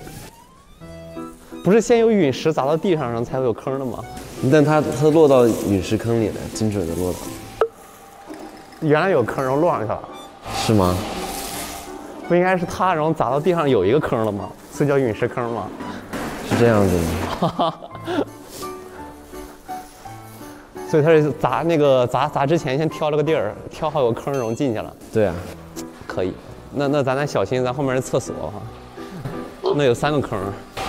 不是先有陨石砸到地上，然后才会有坑的吗？ 但它它落到陨石坑里了，精准的落到。 原来有坑，然后落上去了。 是吗？ 不应该是它，然后砸到地上有一个坑了吗？所以叫陨石坑吗？ 是这样子的。 所以他是砸那个砸砸之前先挑了个地儿，挑好有坑，然后进去了。 对啊， 可以。那那咱得小心，咱后面是厕所哈。那有三个坑。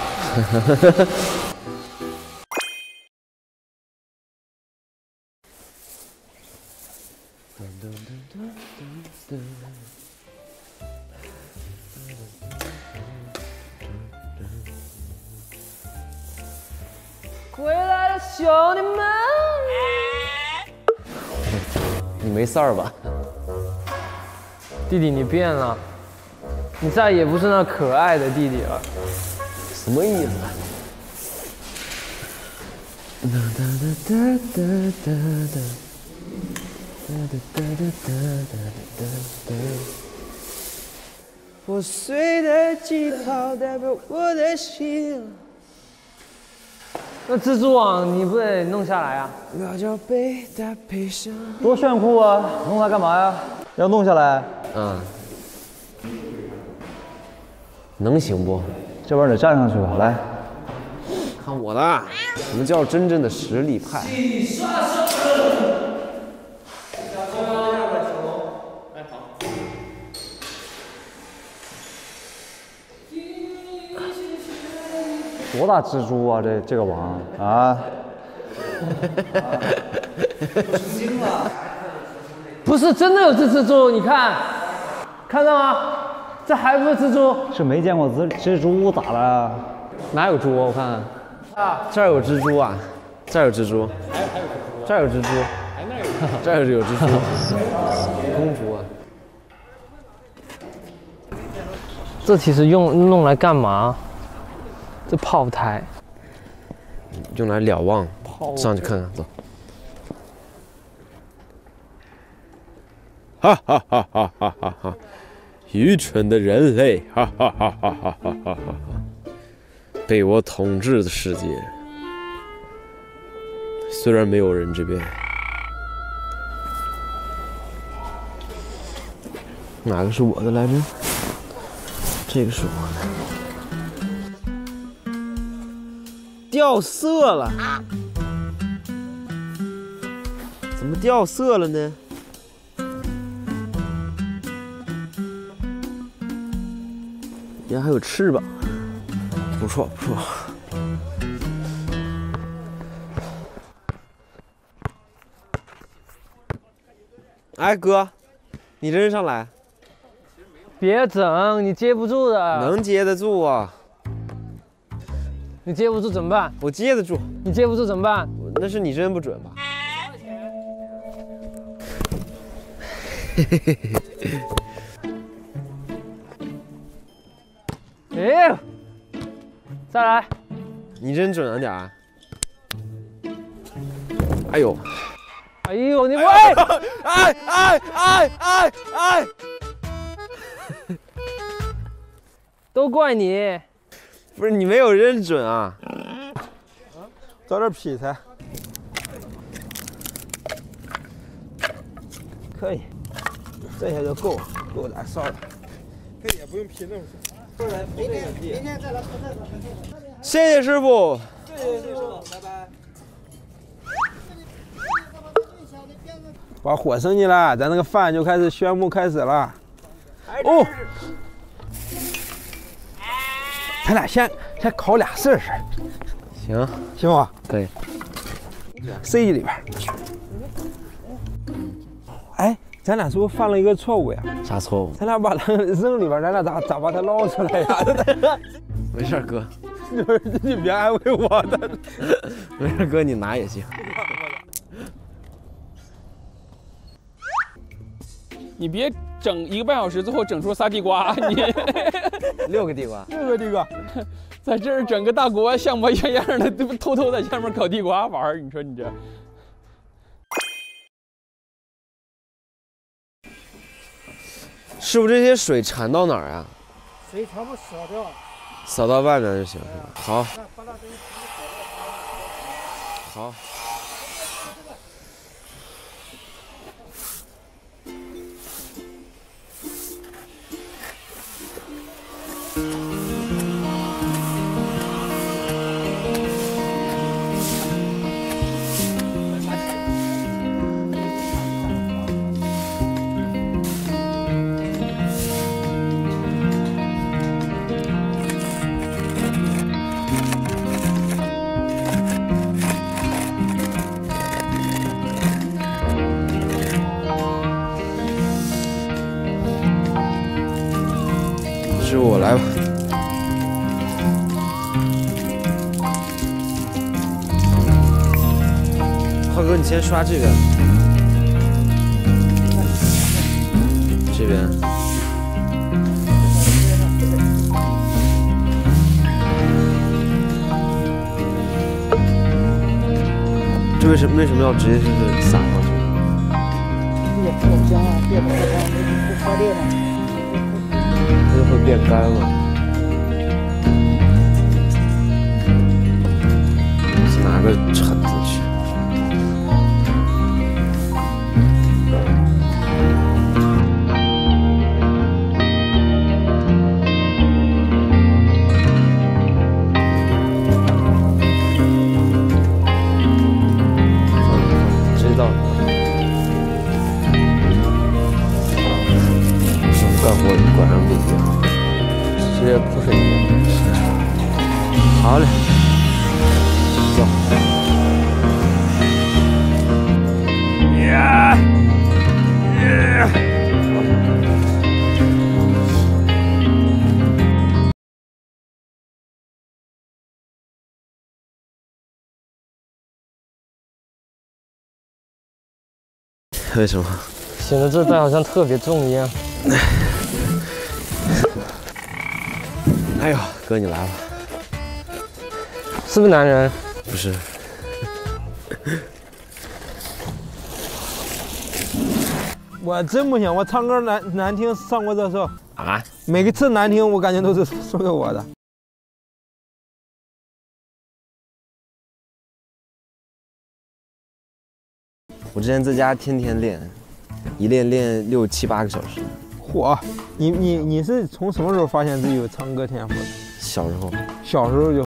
归来的兄弟们， 你没事儿吧？ 弟弟，你变了，你再也不是那可爱的弟弟了。 什么意思？ 破碎的记号代表我的心。 那蜘蛛网你不得弄下来啊？ 多炫酷啊！弄它干嘛呀？要弄下来。 嗯。能行不？ 这玩意儿得站上去吧，来。 看我的！什么叫真正的实力派？ 多大蜘蛛啊？这这个网啊！ 不是真的有只蜘蛛，你看，看到吗？这还不是蜘蛛？ 是没见过蜘蜘蛛咋了？ 哪有猪？我看看。 啊，这儿有蜘蛛啊，这儿有蜘蛛， 还有还有蜘蛛， 这儿有蜘蛛， 还那有， 这儿有蜘蛛，公蛛啊。 这其实用弄来干嘛？这炮台。 用来瞭望， 炮上去看看，走。 哈哈哈哈哈哈哈！愚蠢的人类，哈哈哈哈哈哈哈哈！被我统治的世界，虽然没有人这边， 哪个是我的来着？这个是我的。掉色了，怎么掉色了呢？呀，还有翅膀，不错不错。哎哥，你扔上来。 别整，你接不住的。 能接得住啊。 你接不住怎么办？ 我接得住。 你接不住怎么办？ 那是你扔不准吧？嘿嘿嘿嘿。 哎，再来。 你扔准了点儿。哎呦！ 哎呦，你喂！ 哎哎哎哎哎！ 都怪你。 不是你没有扔准啊！ 找点劈柴。可以，这下就够了，够点烧了。 可以也不用劈那么深。 明天明天再来铺这个。 谢谢师傅。 谢谢师傅，拜拜。把火升起来，咱那个饭就开始宣布开始了。哦，咱俩先先烤俩事儿事儿。 行， 行吗？ 可以。 塞里边。哎，咱俩是不是犯了一个错误呀？ 啥错误？ 咱俩把它扔里边，咱俩咋咋把它捞出来呀？ 没事，哥。 你别安慰我的。 没事，哥，你拿也行。 你别整一个半小时，最后整出仨地瓜，你六个地瓜， 六个地瓜， 在这儿整个大锅像模像样的，偷偷在下面烤地瓜玩儿，你说你这。 师傅，这些水铲到哪儿啊？ 水全部扫掉。 扫到外面就行，是吧？好。好。师傅，我来吧。浩哥，你先刷这边，这边。这为什么为什么要直接就是撒上去？ 越爆浆啊，越爆浆，不发电了。 它就会变干了。是拿个铲子去。直接倒。师傅干活果然不一样。 好嘞，走。 呀呀！为什么？ 显得这袋好像特别重一样。 哎呦，哥你来了， 是不是男人？ 不是。 我真不行，我唱歌难难听上过热搜啊！ 每一次难听，我感觉都是说给我的。 我之前在家天天练，一练练六七八个小时。 嚯，你你你是从什么时候发现自己有唱歌天赋的？ 小时候， 小时候就。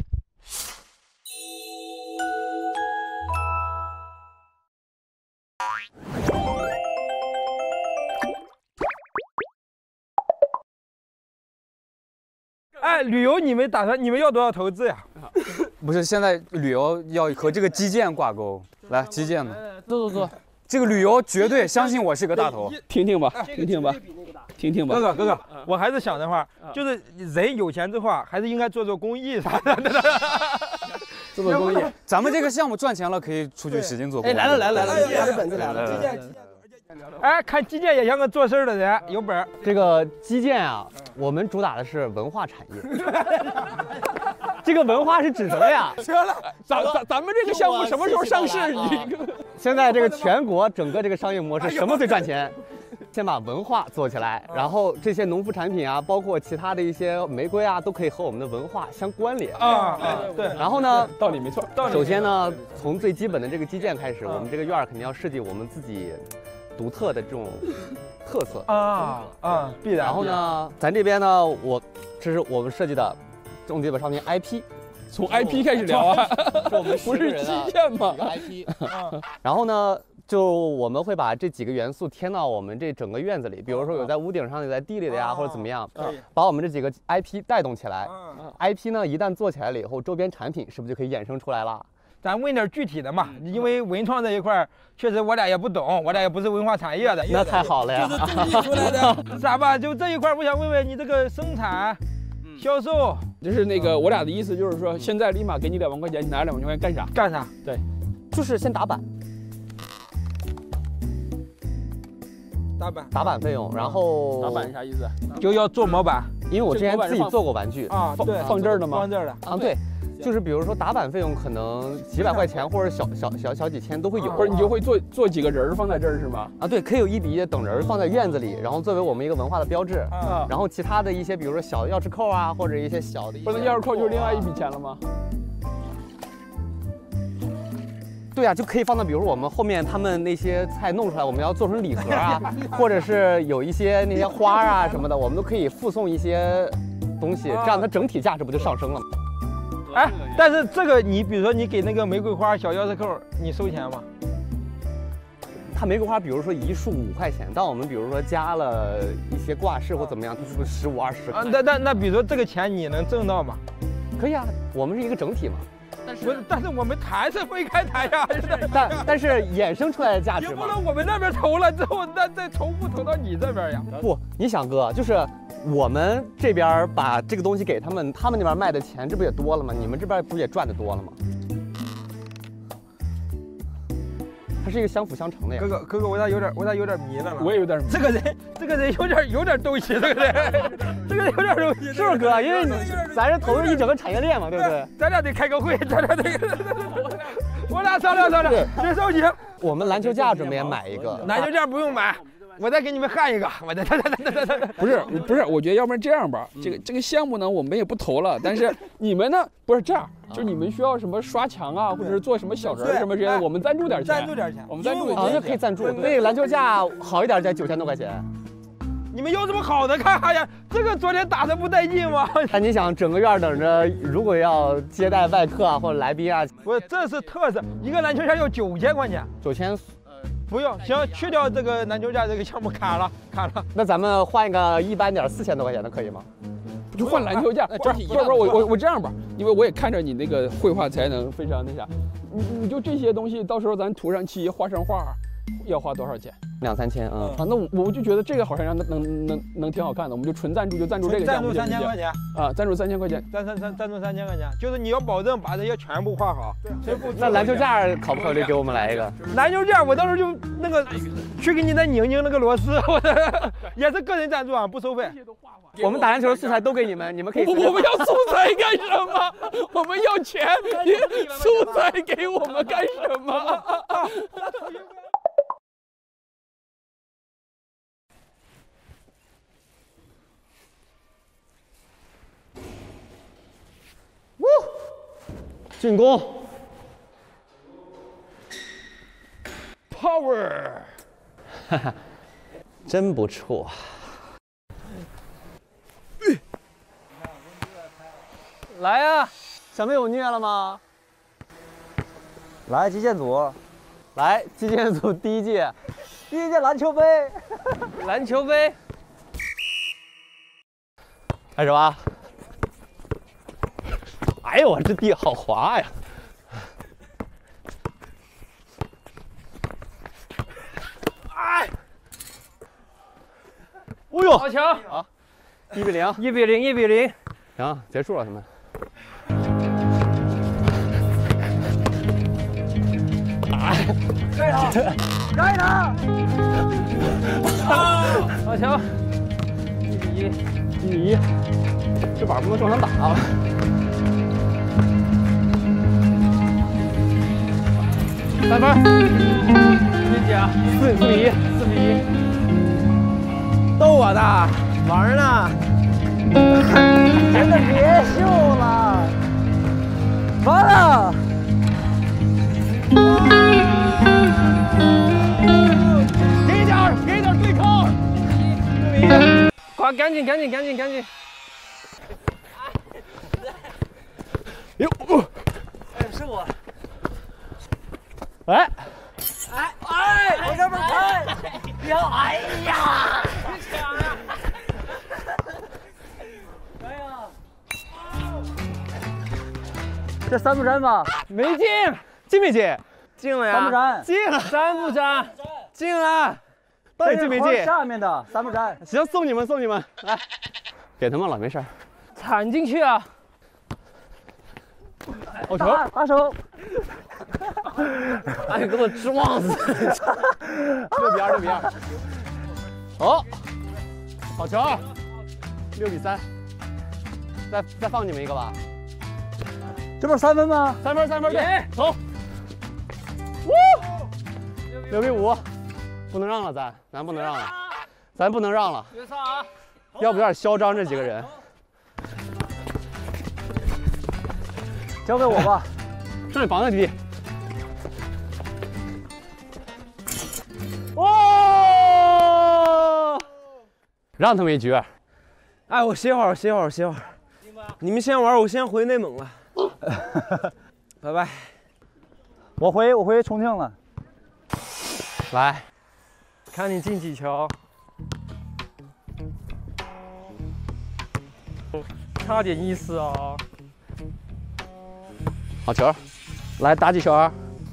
哎，旅游你们打算你们要多少投资呀？ 不是，现在旅游要和这个基建挂钩。来，基建的， 坐坐坐。 这个旅游绝对相信我是个大头。 听听吧，听听吧，听听吧。哥哥哥哥，我还是想的话，就是人有钱之后啊，还是应该做做公益啥的。 做做公益，咱们这个项目赚钱了，可以出去使劲做公益。 哎，来了来了来了，拿着本子来了。 哎，看基建也像个做事的人，有本儿。 这个基建啊，我们主打的是文化产业。这个文化是指什么呀？ 行了，咱咱咱们这个项目什么时候上市？你现在这个全国整个这个商业模式，什么最赚钱？先把文化做起来，然后这些农副产品啊，包括其他的一些玫瑰啊，都可以和我们的文化相关联。 啊啊，对。 然后呢， 道理没错。 首先呢，从最基本的这个基建开始，我们这个院儿肯定要设计我们自己独特的这种特色啊啊，必然。 然后呢，咱这边呢，我这是我们设计的重点商品 I P。 从 I P 开始聊啊， 我们不是基建吗 ？I P。然后呢，就我们会把这几个元素添到我们这整个院子里，比如说有在屋顶上、有在地里的呀，或者怎么样，把我们这几个 I P 带动起来。I P 呢，一旦做起来了以后，周边产品是不是就可以衍生出来了？ 咱问点具体的嘛，因为文创这一块确实我俩也不懂，我俩也不是文化产业的。 那太好了呀！ 就是整理出来的，啥吧？就这一块，我想问问你这个生产。销售就是那个，我俩的意思就是说，现在立马给你两万块钱，你拿两万块钱干啥？ 干啥？ 对，就是先打板， 打板， 打板费用，然后打板啥意思？ 就要做模板， 因为我之前自己做过玩具啊，对， 放这儿的吗？ 放这儿的啊，对。就是比如说打板费用可能几百块钱或者小小小小几千都会有， 不是你就会做做几个人放在这儿是吗？ 啊，对，可以有一比一的等人放在院子里，然后作为我们一个文化的标志。 啊， 然后其他的一些，比如说小的钥匙扣啊，或者一些小的， 不是钥匙扣就是另外一笔钱了吗？ 对啊，就可以放到比如我们后面他们那些菜弄出来，我们要做成礼盒啊，或者是有一些那些花啊什么的，我们都可以附送一些东西，这样它整体价值不就上升了吗？ 哎，但是这个你比如说你给那个玫瑰花小钥匙扣，你收钱吗？ 它玫瑰花比如说一束五块钱，但我们比如说加了一些挂饰或怎么样，它是不是十五二十？ 啊，那那那比如说这个钱你能挣到吗？ 可以啊，我们是一个整体嘛。 但是不是，但是我们谈是分开谈呀。 但但是衍生出来的价值嘛， 也不能我们那边投了之后，那再重复投到你这边呀。 不，你想哥就是。我们这边把这个东西给他们，他们那边卖的钱，这不也多了吗？你们这边不也赚的多了吗？它是一个相辅相成的呀。 哥哥，哥哥，我咋有点，我咋有点迷了了？ 我也有点迷。 这个人，这个人有点有点东西，这个人，这个人有点东西， 是不是哥？因为你咱是投入一整个产业链嘛，对不对？ 咱俩得开个会，咱俩得，我俩商量商量，谁收钱？ 我们篮球架准备买一个， 篮球架不用买。我再给你们焊一个，我再不是不是，我觉得要不然这样吧，这个这个项目呢，我们也不投了，但是你们呢，不是这样，就是你们需要什么刷墙啊，或者是做什么小人什么之类的，我们赞助点钱， 赞助点钱， 我们赞助点钱，那可以赞助。那个篮球架好一点才九千多块钱， 你们有什么好的看？哎呀，这个昨天打的不带劲吗？ 那你想整个院等着，如果要接待外客啊或者来宾啊， 不，这是特色，一个篮球架要九千块钱， 九千。 不用，行，去掉这个篮球架这个项目，卡了，卡了。 那咱们换一个一般点，四千多块钱的可以吗？ 就换篮球架。不是，要不然我我我这样吧，因为我也看着你那个绘画才能非常那啥，你你就这些东西，到时候咱涂上漆、画上画，要花多少钱？ 两三千，嗯。 啊，那我我就觉得这个好像能能能能挺好看的，我们就纯赞助，就赞助这个赞助三千块钱啊，赞助三千块钱， 赞赞赞赞助三千块钱，就是你要保证把这些全部画好。 那篮球架考不考虑给我们来一个？ 篮球架我到时候就那个去给你再拧拧那个螺丝，我的也是个人赞助啊，不收费。 我们打篮球的素材都给你们，你们可以。 我我们要素材干什么？我们要钱，你素材给我们干什么？ 进攻 ，Power， 哈哈，真不错。来呀，小妹有虐了吗？ 来击剑组， 来击剑组第一届， 第一届篮球杯， 篮球杯，开始吧。哎呦，我这地好滑呀！ 哎， 哦呦， 好球！ 好，一比零， 一比零，一比零。 行，结束了，他们。 哎，该他，该他！ 好球！一比一， 一比一，这板不能正常打啊！三分， 谢谢啊， 四四比一， 四比一， 逗我的，玩呢？ 真的别秀了，完了！ 给一点，给一点对抗， 四比一，快，赶紧，赶紧，赶紧，赶紧！ 哟， 哎，是我。 哎， 哎哎，我这边开，要哎呀！哎呀，这三不沾吧？ 没进，进没进？ 进了呀！ 三不沾， 进了， 沾不沾？ 进了，到底进没进？ 下面的三不沾。 行，送你们，送你们，来，给他们了，没事。 铲进去啊！ 好球！ 打手！ 哎，给我撞死！六比二，六比二。好，好球！六比三。再再放你们一个吧。 这不是三分吗？ 三分，三分，对，走。呜！六比五，不能让了，咱咱不能让了，咱不能让了。 别上啊！ 要不有点嚣张，这几个人。 交给我吧， 上去绑那弟弟。哦，让他们一局。 哎，我歇会儿，歇会儿，歇会儿。你们先玩，我先回内蒙了。拜拜。 我回我回重庆了。 来， 看你进几球。差点意思哦。 好球，来打几球啊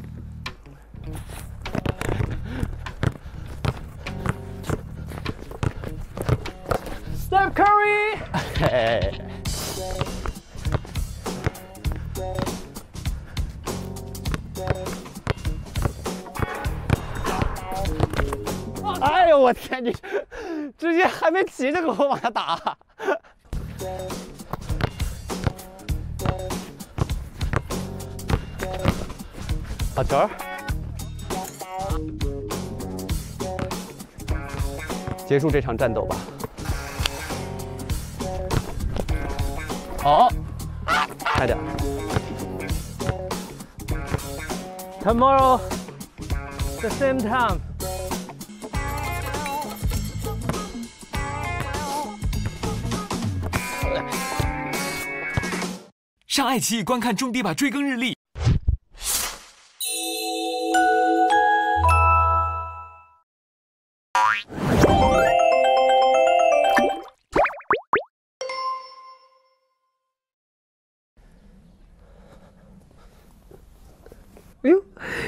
？Steph Curry， 嘿，哎呦我天，你直接还没起就给我往下打。好球！结束这场战斗吧。好，快点。 Tomorrow, the same time. 上爱奇艺观看中迪吧追更日历。 哎呦，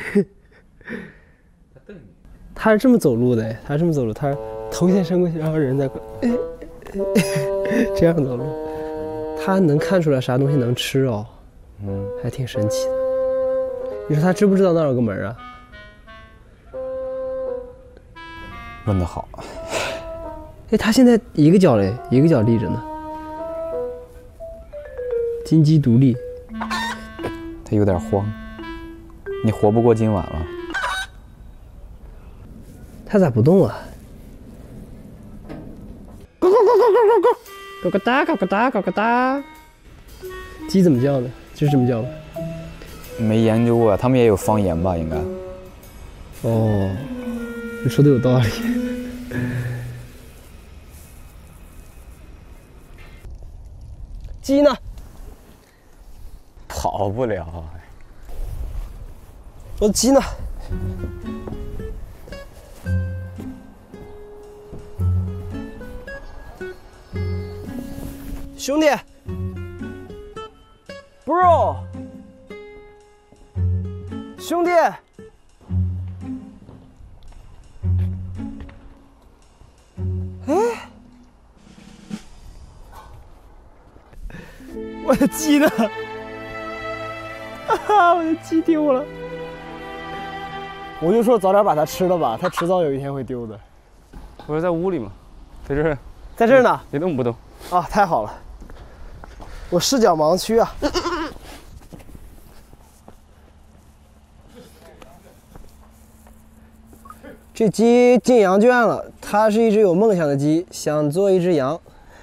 他是这么走路的，他是这么走路，他是头先伸过去，然后人再过，哎哎，这样走路。他能看出来啥东西能吃哦，嗯，还挺神奇的。你说他知不知道那儿有个门啊？ 问得好。 哎，他现在一个脚嘞，一个脚立着呢，金鸡独立。 他有点慌，你活不过今晚了。 他咋不动啊？咕咕咕咕咕咕咕。咯咯哒，咯咯哒，咯咯哒。鸡怎么叫呢？就是这么叫吗？ 没研究过，他们也有方言吧？应该。 哦，你说的有道理。鸡呢？ 跑不了。 我的鸡呢？兄弟 ，bro， 兄弟，哎，我的鸡呢？哈哈，我的鸡丢了。我就说早点把它吃了吧，它迟早有一天会丢的。 我说在屋里嘛，在这儿， 在这儿呢， 一动不动。 啊，太好了。我视角盲区啊！这鸡进羊圈了，它是一只有梦想的鸡，想做一只羊。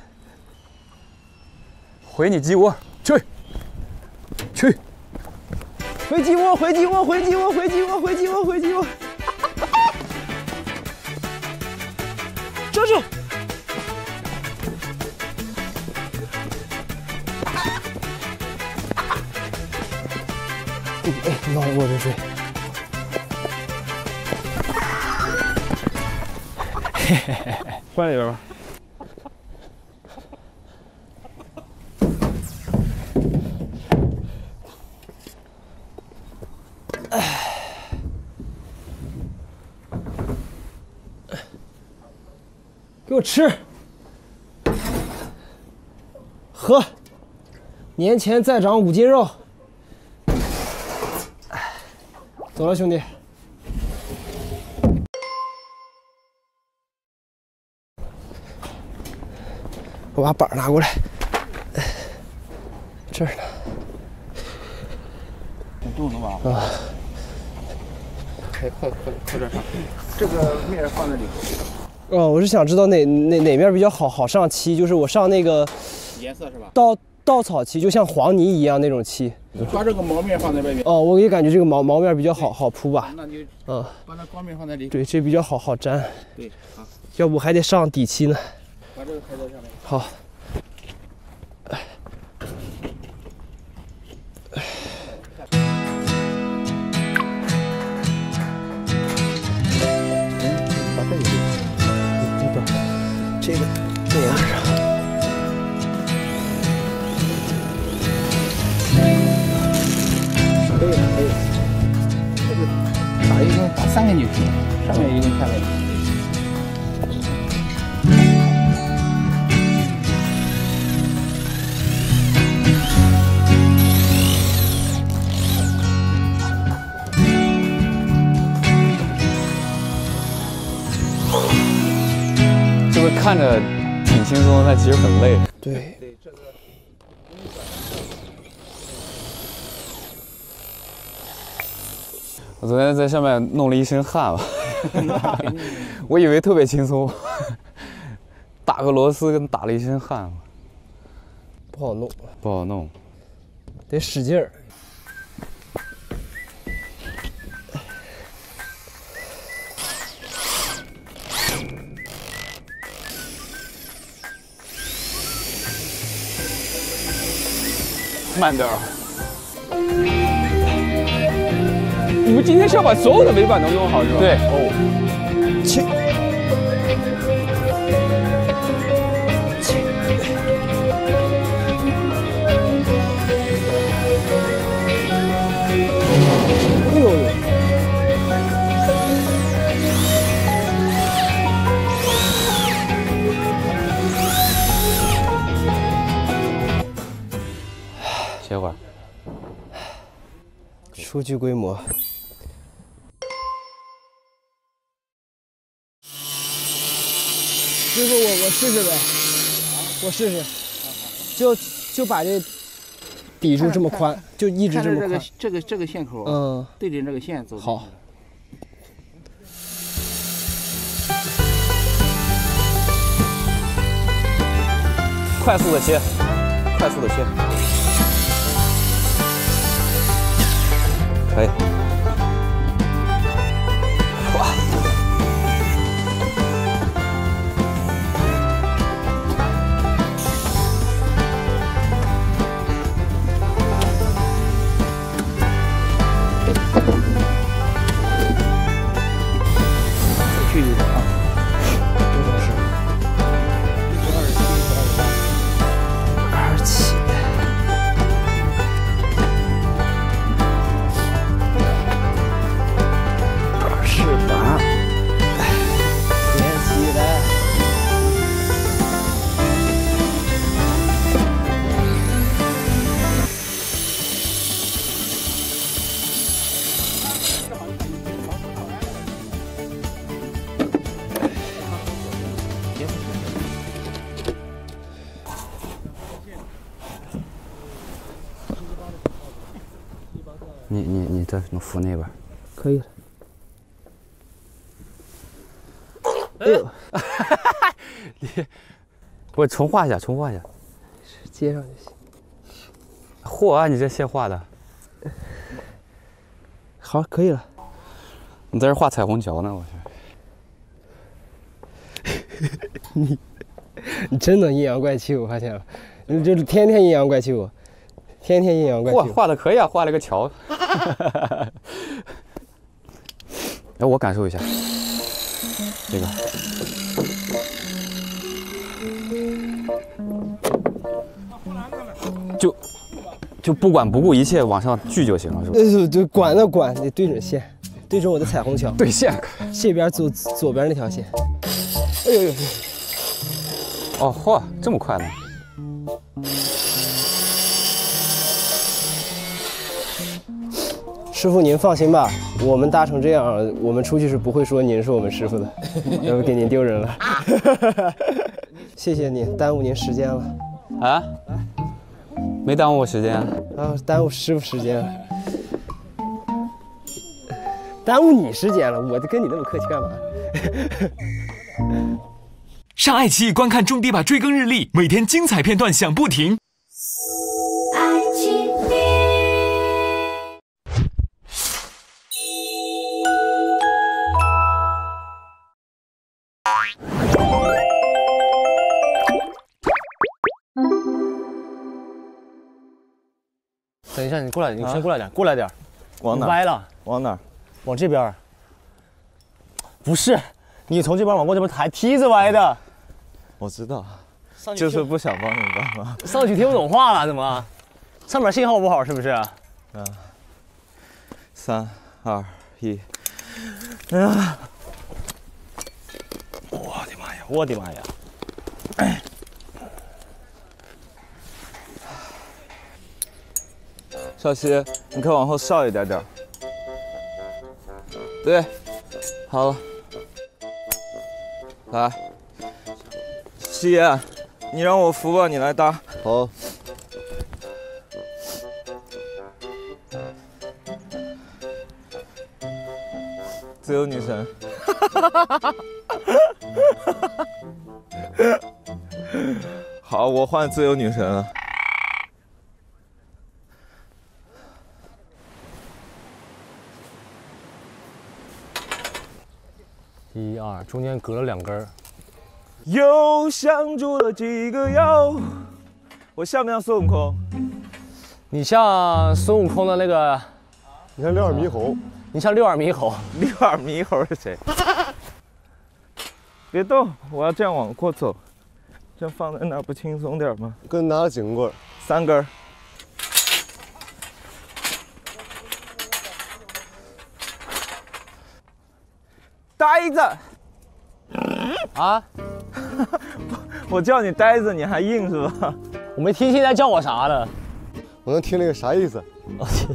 回你鸡窝，去，去， 回鸡窝，回鸡窝，回鸡窝，回鸡窝，回鸡窝，回鸡窝。遮住！哎，你往我这追。嘿嘿嘿嘿， 关里边吧。 给我吃，喝，年前再长五斤肉。走了，兄弟。我把板拿过来，这儿呢。 你动能吧？ 啊。 快快快快点上！这个面放这里。 哦，我是想知道哪哪哪面比较好好上漆，就是我上那个颜色是吧？ 稻稻草漆，就像黄泥一样那种漆。 把这个毛面放在外面。 哦，我也感觉这个毛毛面比较好好铺吧。 那你嗯， 把那光面放在里。 对，这比较好好粘。 对，好。 要不还得上底漆呢。 把这个开在上面。 好。这个这样上。可以了，可以了。这个打一个，打三个进去，上面一个，下面一个。 看着挺轻松，但其实很累。 对。 我昨天在上面弄了一身汗，我以为特别轻松，打个螺丝跟打了一身汗， 不好弄， 不好弄， 得使劲儿。 慢点儿。 你们今天是要把所有的尾板都弄好是吧？ 对。 哦。 切。切。哎呦！ 歇会儿。 初具规模。师傅，我我试试呗，我试试，就就把这抵住这么宽，就一直这么宽。 这个这个这个线口，嗯，对着这个线走。 好。 快速的切，快速的切，可以。哇！ 去一点啊，多少是？ 二七，二十八，练起来。 你你你再扶那边， 可以了。 哎呦，你我重画一下，重画一下， 接上就行。 嚯啊，你这线画的， 好，可以了。 你在这画彩虹桥呢，我去。你你真能阴阳怪气，我发现了，你这天天阴阳怪气我。 天天阴阳怪气， 画画的可以啊，画了个桥。哎，我感受一下这个，就就不管不顾一切往上锯就行了，是吧？ 对对，管那管，得对准线，对准我的彩虹桥。 对线， 这边左左边那条线。哎呦呦！ 哦，嚯，这么快呢？ 师傅，您放心吧，我们搭成这样，我们出去是不会说您是我们师傅的，要不给您丢人了。谢谢您，耽误您时间了。 啊？没耽误我时间啊？ 啊，耽误师傅时间了，耽误你时间了，我就跟你那么客气干嘛？ 上爱奇艺观看《种地吧》追更日历，每天精彩片段响不停。 爱奇艺。 等一下，你过来，你先过来点，过来点。 往哪？ 歪了。 往哪？ 往这边。不是，你从这边往过这边抬，梯子歪的。 我知道，就是不想帮你帮忙。 上去听不懂话了，怎么？上面信号不好是不是？ 嗯。三二一。哎呀！ 我的妈呀！我的妈呀！哎。 少熙，你可往后稍一点点。对，好了，来，西爷，你让我扶吧，你来搭。好。自由女神。好，我换自由女神了。 一二，中间隔了两根儿。 又相住了几个又，我像不像孙悟空？ 你像孙悟空的那个， 你像六耳猕猴， 你像六耳猕猴。 六耳猕猴是谁？别动，我要这样往过走，这样放在那儿不轻松点吗？跟拿了几根棍？三根。呆子， 啊！ 我叫你呆子，你还硬是吧？ 我没听清他叫我啥了。 我刚听那个啥意思？ 我去。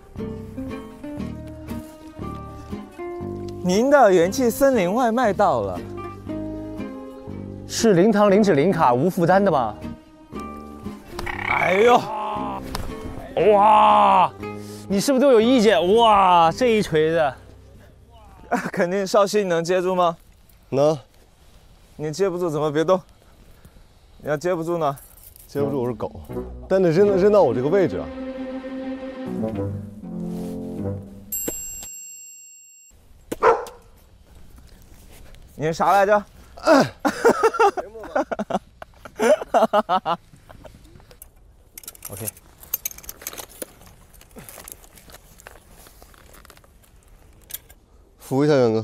您的元气森林外卖到了。 是零糖、零脂、零卡、无负担的吗？ 哎呦， 哇！你是不是对我有意见？哇，这一锤子， 肯定少熙，你能接住吗？ 能。 你接不住怎么别动？你要接不住呢？ 接不住我是狗，但得扔扔到我这个位置啊。 你是啥来着？ OK。 扶一下元哥。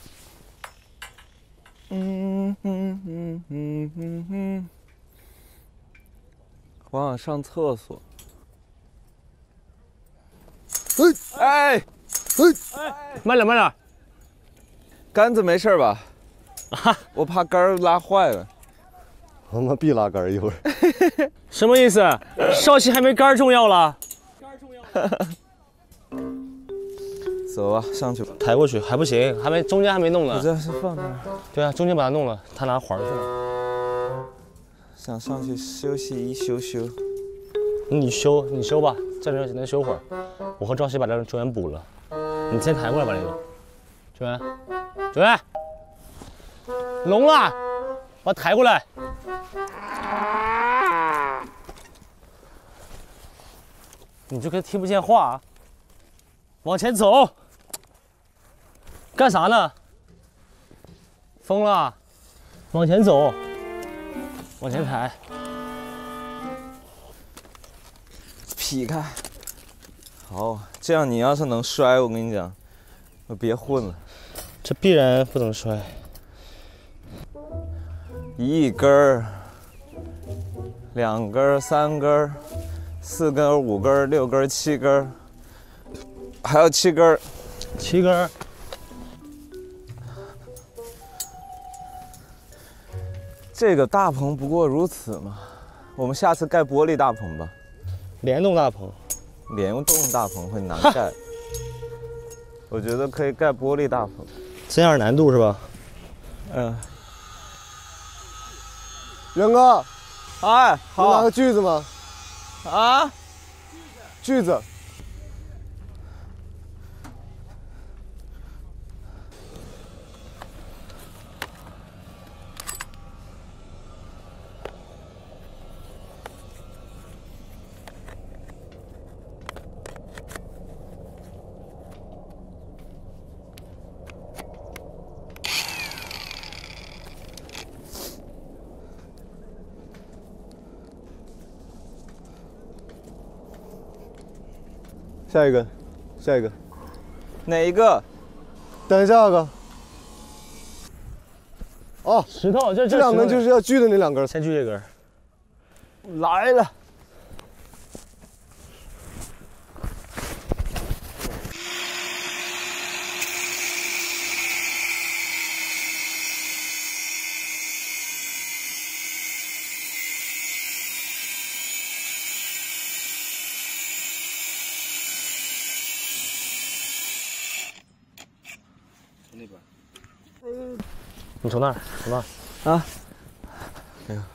嗯嗯嗯嗯嗯嗯。我想上厕所。哎哎哎！慢点慢点。 杆子没事吧？啊！我怕杆儿拉坏了。 他妈必拉杆儿一会儿。 什么意思？少熙还没杆儿重要了。杆儿重要了。 走吧，上去吧。 抬过去还不行，还没中间还没弄呢。 我这是放那儿。 对啊，中间把它弄了，他拿环去了。 想上去休息一休休。 你修你修吧，这能能修会儿。我和赵熙把这个球员补了。你先抬过来吧，那个球员，球员，聋了，把它抬过来。你就跟听不见话，往前走。干啥呢？疯了？往前走，往前抬。 劈开。好，这样你要是能摔，我跟你讲，我别混了。 这必然不能摔。 一根儿，两根儿，三根儿，四根儿，五根儿，六根儿，七根儿，还有七根儿， 七根儿。 这个大棚不过如此嘛，我们下次盖玻璃大棚吧。 联动大棚。 联动大棚会难盖，我觉得可以盖玻璃大棚， 增加点难度是吧？ 嗯。 元哥， 哎，好。 能拿个锯子吗？ 啊？ 锯子。下一根，下一根， 哪一个？ 等一下哥。哦， 石头，这这两根就是要锯的那两根， 先锯这根。 来了。 那边，你从那儿，从那儿啊，这个。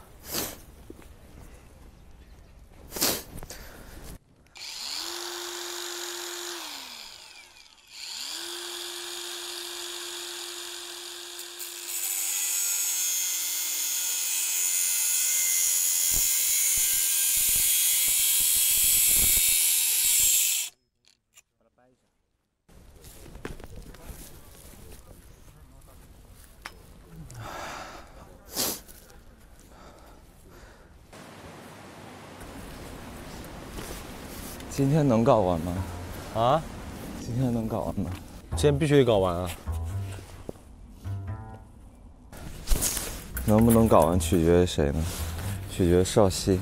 今天能搞完吗？ 啊？ 今天能搞完吗？ 今天必须得搞完啊！ 能不能搞完取决于谁呢？取决于少熙。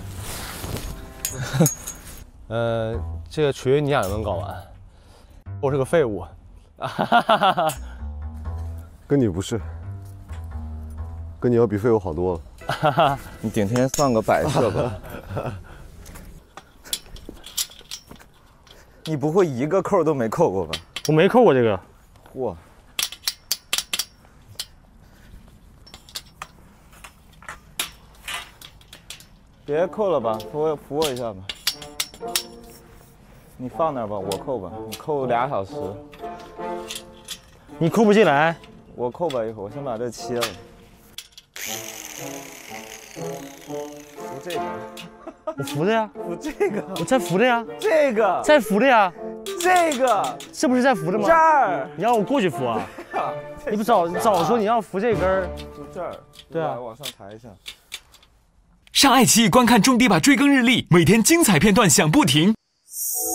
呃，这个取决于你俩能不能搞完。我是个废物。 跟你不是，跟你要比废物好多了。 你顶天算个摆设吧。 你不会一个扣都没扣过吧？ 我没扣过这个。 嚯！别扣了吧，扶我扶我一下吧。你放那儿吧，我扣吧。你扣俩小时。 你扣不进来。 我扣吧，一会儿我先把这切了。扶这个。 我扶着呀。 扶这个。 我在扶着呀。 这个。 在扶着呀。 这个。 这不是在扶着吗？ 这儿。 你让我过去扶啊？你不早早说你要扶这根儿。 扶这儿。 对啊。 往上抬一下。 上爱奇艺观看种地吧追更日历，每天精彩片段响不停。